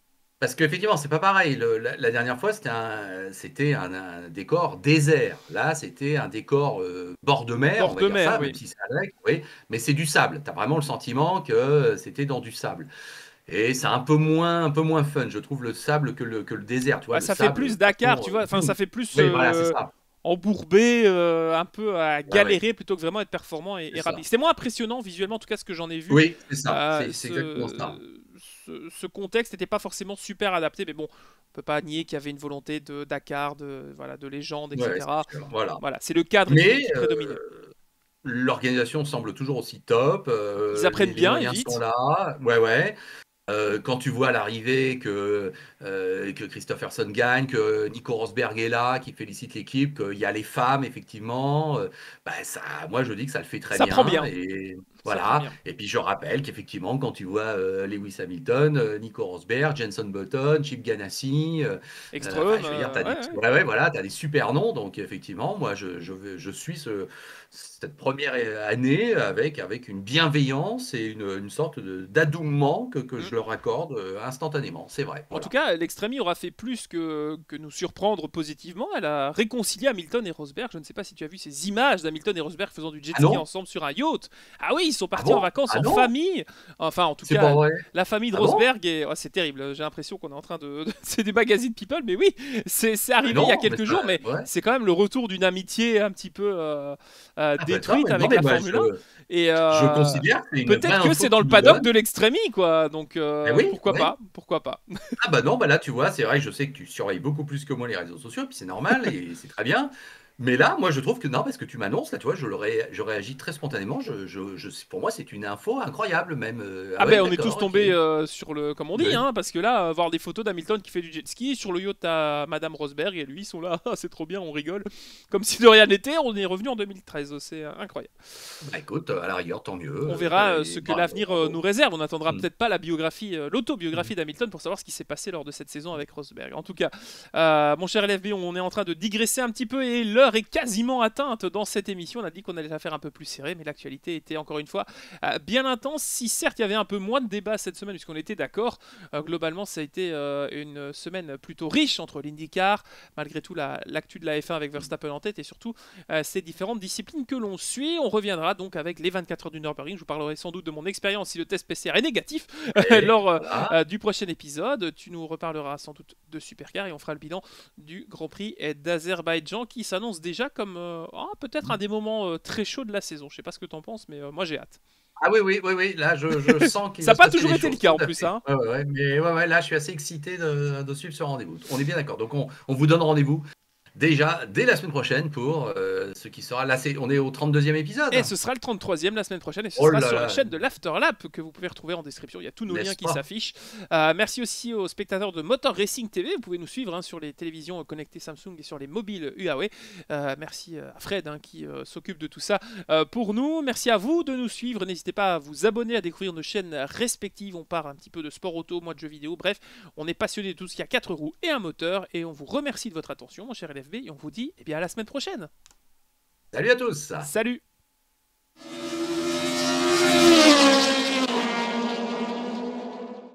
Parce qu'effectivement, c'est pas pareil. Le la la dernière fois, c'était un c'était un un décor désert. Là, c'était un décor, heu, bord de mer, on Bord va de dire mer, ça, même oui. si c'est à Lake, oui, mais c'est du sable. Tu as vraiment le sentiment que, heu, c'était dans du sable et c'est un peu moins un peu moins fun, je trouve, le sable que le que le désert, tu vois? Bah, Le ça fait sable, de plus toute Dakar, façon, tu heu, vois? Enfin, ça fait plus, oui, voilà, c'est heu, ça. embourbé, heu, un peu à Ouais, ouais, galérer plutôt que vraiment être performant et c'est et rapide. ça. C'était moins impressionnant visuellement, en tout cas, ce que j'en ai vu. Oui, c'est ça, Heu, c'est c'est exactement ça. ce ce ce contexte n'était pas forcément super adapté, mais bon, on peut pas nier qu'il y avait une volonté de Dakar, de voilà, de légende, et Ouais, ouais, c'est cetera. sûr, voilà. Voilà, c'est le cadre qui Mais qui prédominait. heu, l'organisation semble toujours aussi top, Ils heu, les apprennent les bien et moyens sont vite. là. Ouais, ouais. Heu, quand tu vois à l'arrivée que, heu, que Christopherson gagne, que Nico Rosberg est là, qui félicite l'équipe, qu'il y a les femmes effectivement, heu, bah, ça moi je dis que ça le fait très Ça prend bien bien, et ça prend voilà bien. et puis je rappelle qu'effectivement quand tu vois, heu, Lewis Hamilton, heu, Nico Rosberg, Jenson Button, Chip Ganassi, heu heu, enfin Ekström, je veux dire tu as heu, des ouais, t ouais. ouais, ouais, voilà, tu as des super noms donc effectivement moi je je veux je suis ce cette première é année avec avec une bienveillance et une, une sorte de d'adoubement que que Mmh. je leur accorde, heu, instantanément. C'est vrai, En tout voilà. cas, l'Extremi aura fait plus que, que nous surprendre positivement. Elle a réconcilié Hamilton et Rosberg. Je ne sais pas si tu as vu ces images d'Hamilton et Rosberg faisant du jet Ah ski non? ensemble sur un yacht. Ah oui, ils sont Ah partis en bon? vacances Ah en non? famille. Enfin, en tout C'est pas cas, vrai? la famille de Ah bon? Rosberg. Et oh, c'est terrible. J'ai l'impression qu'on est en train de. C'est du magazine People, mais oui, c'est c'est Ah arrivé il y a non, mais quelques ça jours. Mais ouais. c'est quand même le retour d'une amitié un petit peu euh, euh, Ah d'accord, détruite mais non, avec mais la moi Formule je un. Et je euh, considère que c'est une vraie peut-être que info c'est que dans tu le me paddock donnes. de l'Extremi, quoi. Donc Eh euh, oui, pourquoi oui. pas? Pourquoi pas? Ah bah non, bah là tu vois, c'est vrai que je sais que tu surveilles beaucoup plus que moi les réseaux sociaux, puis c'est normal et c'est très bien. Mais là, moi je trouve que non, parce que tu m'annonces, là tu vois, je le ré je réagis très spontanément, je je je pour moi c'est une info incroyable même, heu, ah Ah ben ouais on est tous d'accord, OK. tombés euh, sur le comme on dit Oui. hein, parce que là euh, voir des photos d'Hamilton qui fait du jet ski sur le yacht à Madame Rosberg et lui ils sont là. Ah, c'est trop bien, on rigole comme si de rien n'était. On est revenu en deux mille treize, c'est euh, incroyable. Bah écoute, à la rigueur, tant mieux, On heu, verra euh, ce et que bravo, l'avenir euh, nous bravo. réserve. On n'attendra Mmh. peut-être pas la biographie, euh, Mmh. l'autobiographie d'Hamilton pour savoir ce qui s'est passé lors de cette saison avec Rosberg. En tout cas, euh, mon cher L F B, on est en train de digresser un petit peu et l'heure est quasiment atteinte dans cette émission. On a dit qu'on allait la faire un peu plus serrée, mais l'actualité était encore une fois euh, bien intense. Si certes il y avait un peu moins de débats cette semaine, puisqu'on était d'accord, euh, globalement ça a été euh, une semaine plutôt riche entre l'IndyCar, malgré tout la- l'actu de la F un avec Verstappen en tête et surtout euh, ces différentes disciplines que l'on suit. On reviendra donc avec les vingt-quatre heures du Nürburgring. Je vous parlerai sans doute de mon expérience si le test P C R est négatif Et lors euh, voilà. euh, du prochain épisode. Tu nous reparleras sans doute de Supercar et on fera le bilan du Grand Prix d'Azerbaïdjan qui s'annonce déjà comme euh, oh, peut-être un des moments euh, très chauds de la saison. Je sais pas ce que tu en penses, mais euh, moi j'ai hâte. Ah oui, oui, oui, oui, là je je sens qu'il Ça va n'a se pas passer toujours des été le choses, cas tout en à plus, fait. hein. Ouais, ouais, ouais, mais ouais, ouais, là je suis assez excité de de suivre ce rendez-vous. On est bien d'accord, donc on on vous donne rendez-vous déjà dès la semaine prochaine pour, heu, ce qui sera là c'est on est au trente-deuxième Et épisode? ce sera le trente-troisième la semaine prochaine et ce Oh sera là sur la là, chaîne de l'Afterlap que vous pouvez retrouver en description. Il y a tous nos liens n'est-ce qui pas? s'affichent. Euh, merci aussi aux spectateurs de Motor Racing T V. Vous pouvez nous suivre hein, sur les télévisions connectées Samsung et sur les mobiles Huawei. Euh, merci à Fred hein, qui euh, s'occupe de tout ça euh, pour nous. Merci à vous de nous suivre. N'hésitez pas à vous abonner, à découvrir nos chaînes respectives. On part un petit peu de sport auto, moi de jeux vidéo. Bref, on est passionné de tout ce qui a quatre roues et un moteur. Et on vous remercie de votre attention, mon cher L F B. Et on vous dit eh bien, à la semaine prochaine. Salut à tous! Salut!